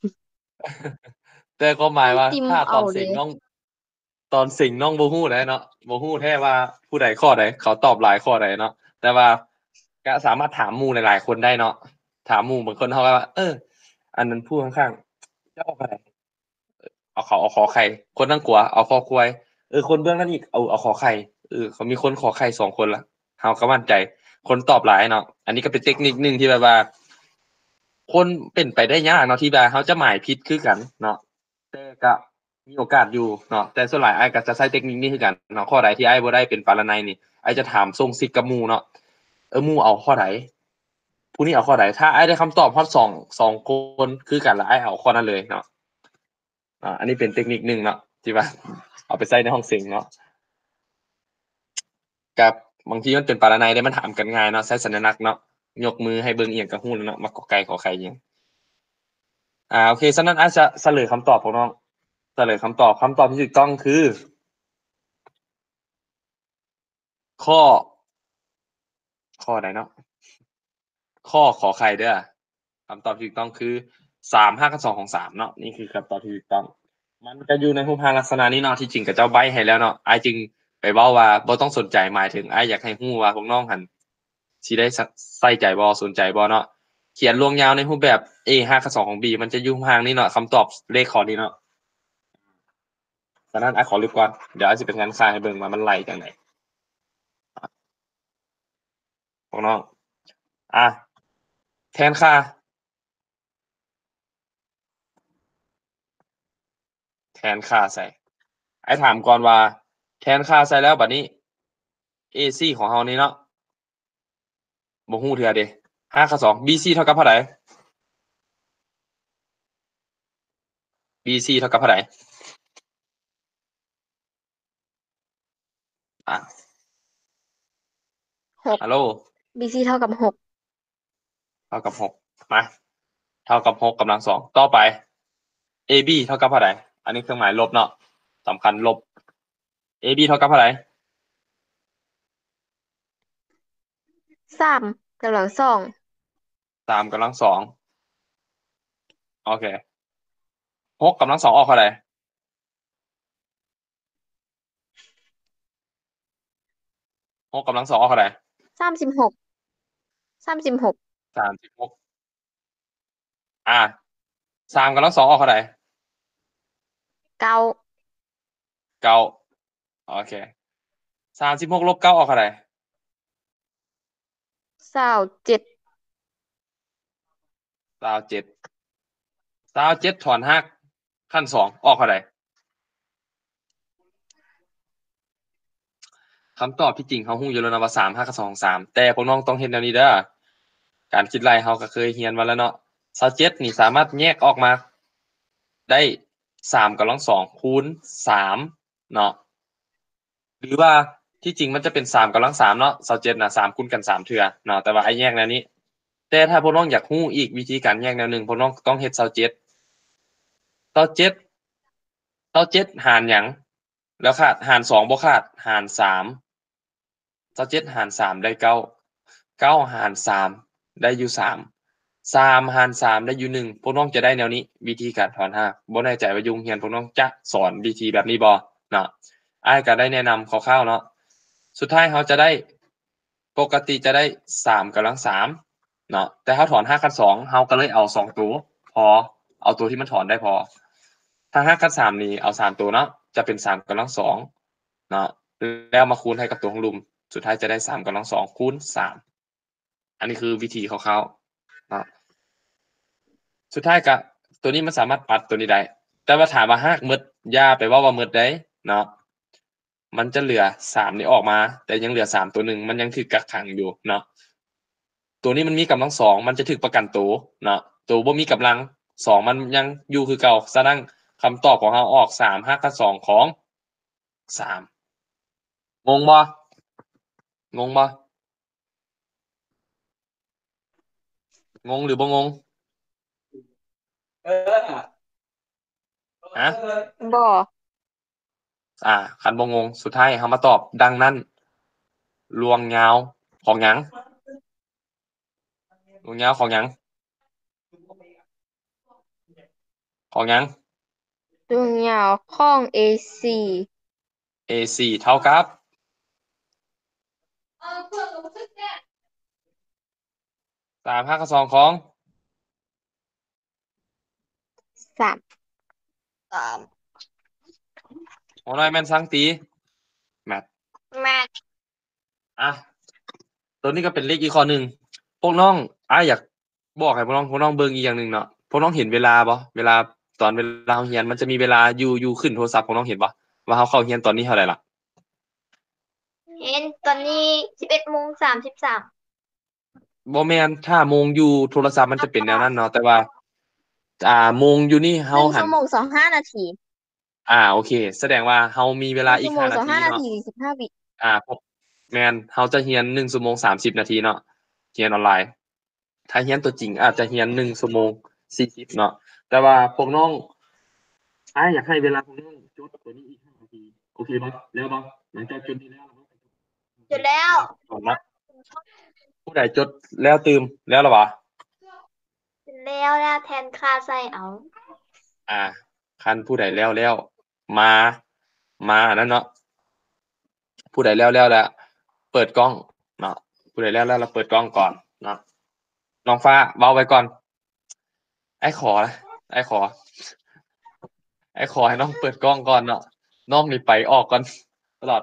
แต่ก็หมายว่าติมถ้าตเอาอนเด้เสียงน้อง ตอนสิงน้องบ่ฮู้ได้เนาะบ่ฮู้แท้ว่าผู้ใดข้อใดเขาตอบหลายข้อใดเนาะแต่ว่าก็สามารถถามหมู่หลายๆคนได้เนาะถามหมู่บางคนเขาก็ว่า เออ อันนั้นผู้ข้างๆเจ้าเอาข้อใดเอาเขาเอาขอไข่คนทั้งกัวเอาคอควายเออคนเบื้องนั้นอีกเอาเอาขอไข่เออเขามีคนขอไข่สองคนละเฮาก็มั่นใจ คนตอบหลายเนาะอันนี้ก็เป็นเทคนิคนึงที่แบบว่า คนเป็นไปได้ยากเนาะที่ว่าเขาจะหมายผิดคือกันเนาะแต่ก็มีโอกาสอยู่เนาะแต่ส่วนหลายอ้ายก็จะใช้เทคนิคนี้คือกันเนาะข้อใดที่อ้ายบ่ได้เป็นปรนัยนี่อ้ายจะถามส่งซิกกับหมู่เนาะเออหมู่เอาข้อใดผู้นี้เอาข้อใดถ้าอ้ายได้คำตอบฮอดสองสองคนคือกันแล้วอ้ายเอาข้อนั้นเลยเนาะอ่าอันนี้เป็นเทคนิคนึงเนาะที่ว่า เอาไปใช้ในห้องเสียงเนาะกับบางทีมันเป็นปรนัยได้มันถามกันง่ายเนาะใช้สัญลักษณ์เนาะยกมือให้เบิ่งอีหยังก็ฮู้แล้วเนาะมากอไก่ขอไข่อิหยัง อ่าโอเคฉะนั้นอาจจะเฉลยคำตอบของน้องเฉลยคำตอบคำตอบที่ถูกต้องคือ ข้อ ข้อใดเนาะข้อขอไข่เด้อคำตอบที่ถูกต้องคือสาม ห้ากับสองของสามเนาะนี่คือคำตอบที่ถูกต้อง มันก็อยู่ในรูปร่างลักษณะนี้เนาะที่จริงก็เจ้าใบ้ให้แล้วเนาะอ้ายจึงไปเว้าว่าบ่ต้องสนใจหมายถึงอ้ายอยากให้ฮู้ว่าพวกน้องหันสิได้ใส่ใจบ่สนใจบ่เนาะเขียนรวงยาวในรูปแบบ A ห้ากับสองของ B มันจะอยู่รูปร่างนี้เนาะคำตอบเลขข้อนี้เนาะ ฉะนั้นอ้ายขอลึกก่อนเดี๋ยวอ้ายสิเป็นงานค่าให้เบิ่งว่ามันไล่จังไดพวกน้องอ่ะแทนค่าแทนค่าใส่อ้ายถามก่อนว่าแทนค่าใส่แล้วบัดนี้ เอ ซี ของเฮานี่เนาะบ่ฮู้เทื่อเดะห้ากับสอง บี ซี เท่ากับเท่าใด บี ซี เท่ากับเท่าใดอ่ะหกฮัลโหลบี ซี เท่ากับหกเท่ากับหกมาเท่ากับหกกำลังสองต่อไป เอ บี เท่ากับเท่าใดอันนี้เครื่องหมายลบเนาะสำคัญลบ เอ บี เท่ากับเท่าใดสามกำลังสองสามกำลังสองโอเคหกกำลังสองออกเท่าไหร่หกกำลังสองออกเท่าไหร่สามสิบหกสามสิบหกสามสิบหกอ่าสามกำลังสองออกเท่าไหร่เก้าเก้าโอเคสามสิบหกลบเก้าออกเท่าไหร่เศร้าเจ็ดสามเจ็ดสามเจ็ดถอนหักขั้นสองออกเท่าไหร่คำตอบที่จริงเขาฮู้อยู่แล้วนะว่าสามหักกับสองสามแต่พวกน้องต้องเฮ็ดแนวนี้เด้อการคิดไล่เขาก็เคยเรียนมาแล้วเนาะสามสิบเจ็ดนี่สามารถแยกออกมาได้สามกำลังสองคูณสามเนาะหรือว่าที่จริงมันจะเป็นสามกำลังสามเนาะสามสิบเจ็ดน่ะสามคูณกันสามเทื่อเนาะแต่ว่าไอ้แยกแนวนี้แต่ถ้าพวกน้องอยากฮู้อีกวิธีการแยกแนวหนึงพวกน้องต้องเฮ็ดสามสิบเจ็ดสามสิบเจ็ดสามสิบเจ็ดหารหยังแล้วขาดหารสองบ่ขาดหารสามสามสิบเจ็ดหารสามได้เก้าเก้าหารสามได้อยู่สามสามหารสามได้อยู่หนึ่งพวกน้องจะได้แนวนี้วิธีการถอนหักบ่แน่ใจว่าอยู่โรงเรียนพวกน้องจะสอนวิธีแบบนี้บ่เนาะอ้ายก็ได้แนะนำคร่าวๆเนาะสุดท้ายเขาจะได้ปกติจะได้สามกำลังสามเนาะแต่เขาถอนห้าคันสองเขาก็เลยเอาสองตัวพอเอาตัวที่มันถอนได้พอถ้าห้าคันสามนี่เอาสามตัวเนาะจะเป็นสามกำลังสองเนาะแล้วมาคูณให้กับตัวของลุมสุดท้ายจะได้สามกำลังสองคูณสามอันนี้คือวิธีคร่าวๆเนาะสุดท้ายก็ตัวนี้มันสามารถปัดตัวนี้ได้แต่ว่าถามว่าหักหมดอย่าไปเว้าว่าหมดได้เนาะมันจะเหลือสามนี่ออกมาแต่ยังเหลือสามตัวหนึ่งมันยังถูกกักขังอยู่เนาะตัวนี้มันมีกำลังสองมันจะถูกประกันตัวเนาะตัวบ่มีกำลังสองมันยังอยู่คือเก่าฉะนั้นคำตอบของเราออกสามหักกับสองของสามงงบ่งงบ่งงหรือบ่งงฮะบ่อ่าคันบ่งงสุดท้ายเฮามาตอบดังนั้นรวงยาวของหยังรวงยาวของหยังของหยังดวงยาวของ เอ ซีเอ สี่ เท่ากับสามหักกับสองของสามสามหัวน้อยแม่นสังตีแมทแม่อ่ะตัวนี้ก็เป็นเลขอีกข้อหนึ่งพวกน้องอ้ายอยากบอกให้พวกน้องพวกน้องเบิ่งอีกอย่างหนึ่งเนาะพวกน้องเห็นเวลาบ่เวลาตอนเวลาเราเรียนมันจะมีเวลาอยู่อยู่ขึ้นโทรศัพท์พวกน้องเห็นบ่ว่าเราเข้าเรียนตอนนี้เท่าไหร่ล่ะเห็นตอนนี้สิบเอ็ดโมงสามสิบสามบ่แม่นถ้าโมงอยู่โทรศัพท์มันจะเป็นแนวนั้นเนาะแต่ว่าอ่าโมงอยู่นี่หเฮานึ่งหัชั่นวโมงสองห้านาทีอ่าโอเค แสดงว่าเฮามีเวหลานึ่งอีชั่กวโมห้าง นาสองห้านาทีเนาะทีสิบห้าวิอ่าพบแม่นเฮาจะเรียนหนึ่งชั่วโมงสามสิบนาทีเนาะเรียนออนไลน์ถ้าเรียนตัวจริงอาจจะเรียนหนึ่งชั่วโมงสี่สิบเนาะแต่ว่าพวกน้องอ้ายอยากให้เวลาพวกน้องจดตัวนี้อีกห้านาทีโอเคบ่แล้วบ่หลังจากจดนี้แล้วจบแล้วก่อนนะผู้ใดจดแล้วตื่มแล้วล่ะบ่จบแล้วแล้วแทนค่าใส่เอาอ่าคันผู้ใดแล้วแล้วมามาอันนั้นเนาะผู้ใดแล้วแล้วแล้วเปิดกล้องเนาะผู้ใดแล้วแล้วเราเปิดกล้องก่อนเนาะน้องฟ้าเว้าไว้ก่อนไอ้ขอนะไอ้ขอไอ้ขอให้น้องเปิดกล้องก่อนเนาะน้องนี่ไปออกก่อนตลอด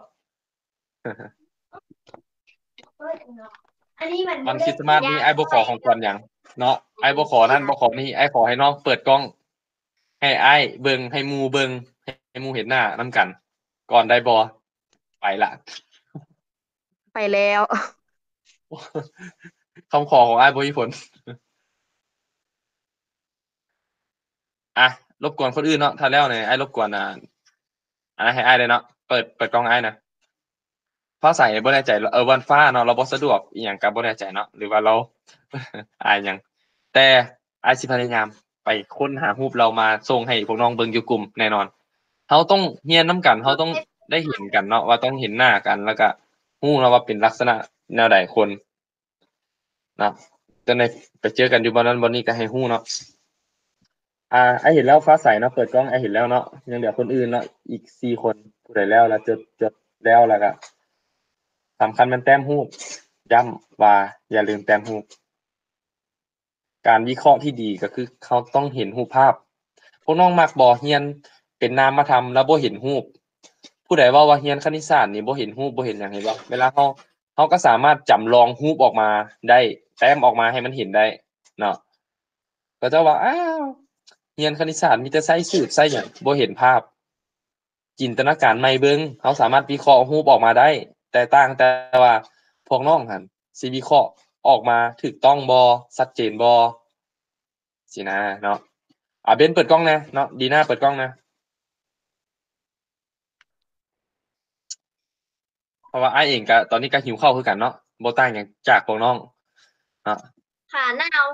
อันนี้มันวันคริสต์มาสนี้ไอ้บ่ขอของขวัญหยังเนาะไอ้บ่ขอนั่นบ่ขอนี่ไอ้ขอให้น้องเปิดกล้อง ให้ไอ้เบิ่งให้หมู่เบิ่งให้หมู่เห็นหน้านำกัน ก่อนได้บ่ไปละไปแล้วคำขอของอ้ายบ่มีผล อ่ะรบกวนคนอื่นเนาะถ้าแล้วเนี่ยอ้ายรบกวนอ่าอันนั้นให้อ้ายเลยเนาะเปิดเปิดกล้องอ้ายนะฟ้าใสบ่แน่ใจเออวันฟ้าเนาะเราบ่สะดวกอีหยังก็บ่แน่ใจเนาะหรือว่าเรา อายหยังแต่อ้ายสิพยายามไปค้นหารูปเรามาส่งให้พวกน้องเบิ่งอยู่กลุ่มแน่นอนเราต้องเรียนนํกันเราต้องได้เห็นกันเนาะว่าต้องเห็นหน้ากันแล้วก็ฮู้เนาะว่าเป็นลักษณะแนวใดคนเนาะจังได๋ไปเจอกันอยู่บ่นั้นบ่นี้ก็ให้ฮู้เนาะอ่าไอ้เห็นแล้วฟ้าใสเนาะเปิดกล้องไอ้เห็นแล้วเนาะยังเหลือคนอื่นเนาะอีกสี่คนผู้ใดแล้วแล้วจดจดแล้วแล้วก็สำคัญมันแต้มรูปย้ำว่าอย่าลืมแต้มรูปการวิเคราะห์ที่ดีก็คือเขาต้องเห็นรูปภาพพวกน้องมักบ่เรียนเป็นนามธรรมแล้วบ่เห็นรูปผู้ใดเว้าว่าเรียนคณิตศาสตร์นี่บ่เห็นรูปบ่เห็นหยังเห็นบ่เวลาเราเราก็สามารถจำลองรูปออกมาได้แต้มออกมาให้มันเห็นได้เนาะก็จะว่าอ้าวเรียนคณิตศาสตร์มีแต่ใส่สูตรใส่หยังบ่เห็นภาพจินตนาการใหม่เบิ่งเราสามารถวิเคราะห์รูปออกมาได้แต่ต่างแต่ว่าพวกน้องหั่นสิวิเคราะห์ออกมาถูกต้องบ่ชัดเจนบ่สินะเนาะอ่าเบนเปิดกล้องแหน่เนาะดีน่าเปิดกล้องนะเพราะว่าอ้ายเองก็ตอนนี้ก็หิวข้าวคือกันเนาะบ่ต่างหยังจากพวกน้องเนาะขาหนาว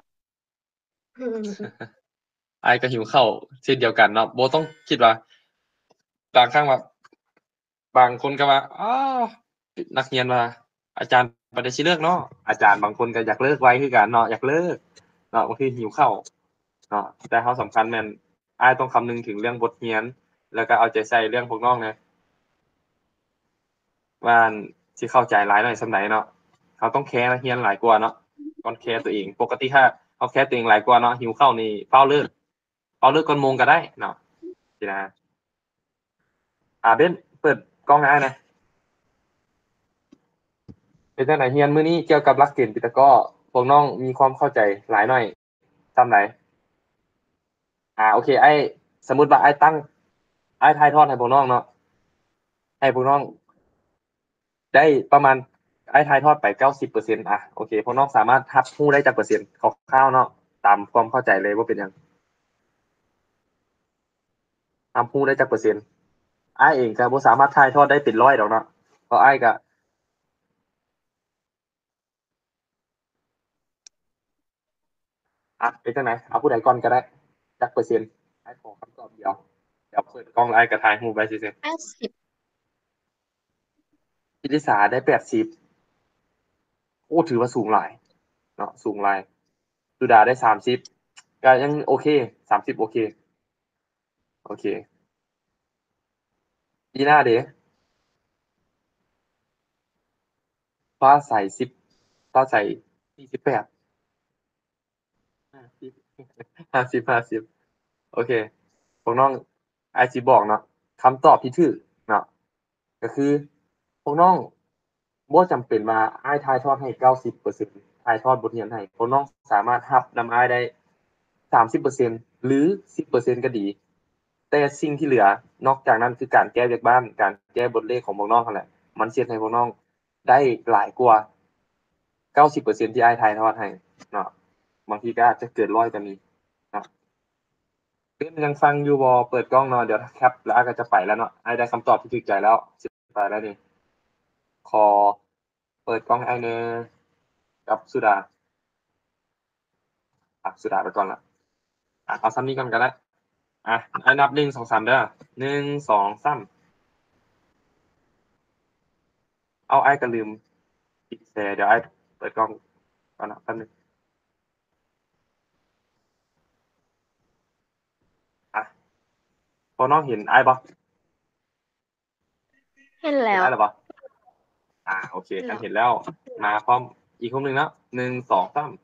อ้ายก็หิวข้าวเช่นเดียวกันเนาะบ่ต้องคิดว่าบางครั้งว่าบางคนก็ว่าอ้อนักเรียนว่าอาจารย์บ่ได้สิเลิกเนาะอาจารย์บางคนก็อยากเลิกไวคือกันเนาะอยากเลิกเนาะบางทีหิวข้าวเนาะแต่เราสำคัญแม่นอ้ายต้องคำนึงถึงเรื่องบทเรียนแล้วก็เอาใจใส่เรื่องพวกน้องนะว่าอั่นสิเข้าใจหลายน้อยส่ำใดเนาะเราต้องแคร์นักเรียนหลายกว่าเนาะก่อนแคร์ตัวเองปกติถ้าเราแคร์ตัวเองหลายกว่าเนาะหิวข้าวนี่ฟ้าวเลิกฟ้าวเลิกก่อนโมงก็ได้เนาะสินะอ่าเบนเปิดกล้องให้อ้ายหน่อยเป็นจังได๋เรียนมื้อนี้เกี่ยวกับหลักเกณฑ์ปิตาก็พวกน้องมีความเข้าใจหลายน้อยส่ำใดอ่าโอเคอ้ายสมมุติว่าอ้ายตั้งอ้ายถ่ายทอดให้พวกน้องเนาะให้พวกน้องได้ประมาณอ้ายถ่ายทอดไป เก้าสิบเปอร์เซ็นต์ อ่ะโอเคพวกน้องสามารถรับรู้ได้จักเปอร์เซ็นต์คร่าวๆเนาะตามความเข้าใจเลยว่าเป็นหยังรับรู้ได้จักเปอร์เซ็นต์อ้ายเองก็บ่สามารถถ่ายทอดได้เป็นร้อยดอกเนาะเพราะอ้ายก็อ่ะเป็นจังได๋เอาผู้ใดก่อนก็ได้จักเปอร์เซ็นต์อ้ายขอคำตอบเดียวเดี๋ยวเปิดกล้องแล้วอ้ายก็ถ่ายรูปไว้ซื่อแปดสิบๆธิติสาได้แปดสิบโอ้ถือว่าสูงหลายเนาะสูงหลายสุดาได้สามสิบก็ยังโอเคสามสิบโอเคโอเคดีน่าเด้ฟ้าใสสิบฟ้าใสสี่สิบแปด ห้าสิบ ห้าสิบ ห้าสิบโอเคพวกน้องอ้ายสิบอกเนาะคำตอบที่ถูกเนาะก็คือพวกน้องบ่จำเป็นว่าอ้ายถ่ายทอดให้ เก้าสิบเปอร์เซ็นต์ ถ่ายทอดบทเรียนให้พวกน้องสามารถรับนำอ้ายได้ สามสิบเปอร์เซ็นต์ หรือ สิบเปอร์เซ็นต์ ก็ดีแต่สิ่งที่เหลือนอกจากนั้นคือการแก้เวียกบ้านการแก้บทเลขของพวกน้องนั่นแหละมันสิเฮ็ดให้พวกน้องได้หลายกว่า เก้าสิบเปอร์เซ็นต์ ที่อ้ายถ่ายทอดให้เนาะบางทีก็อาจจะเกินร้อยก็มีเนาะเพิ่นยังฟังอยู่บ่เปิดกล้องเนาะเดี๋ยวแคปแล้วอ้ายก็จะไปแล้วเนาะอ้ายได้คำตอบที่ถูกใจแล้วสิไปแล้วนี่ขอเปิดกล้องให้อ้ายแหน่กับสุดาอ่ะสุดาไปก่อนละอ่ะเอาส่ำนี้ก่อนก็ได้อ่ะอ้ายนับหนึ่ง สอง สามเด้อหนึ่ง สอง สามอ้าวอ้ายก็ลืมปิดแชร์เดี๋ยวอ้ายเปิดกล้องก่อนนะแป๊บนึงอ่ะพวกน้องเห็นอ้ายบ่เห็นเห็แล้นวอ้ายแล้วบ่อ่าโอเคเห็นกัแล้นวเห็นแล้วมาพร้อมอีกรูปหนึงเนาะหนึ่ง สอง สาม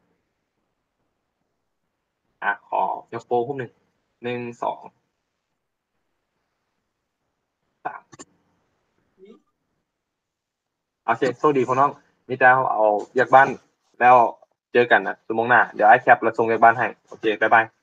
อ่ะขอยกโปรรูปหนึ่งหนึ่ง สอง สามโอเคโชคดีพวกน้องมีแต่เอาเวียกบ้านแล้วเจอกันน่ะชั่วโมงหน้าเดี๋ยวอ้ายแคปแล้วส่งเวียกบ้านให้โอเคบ๊ายบาย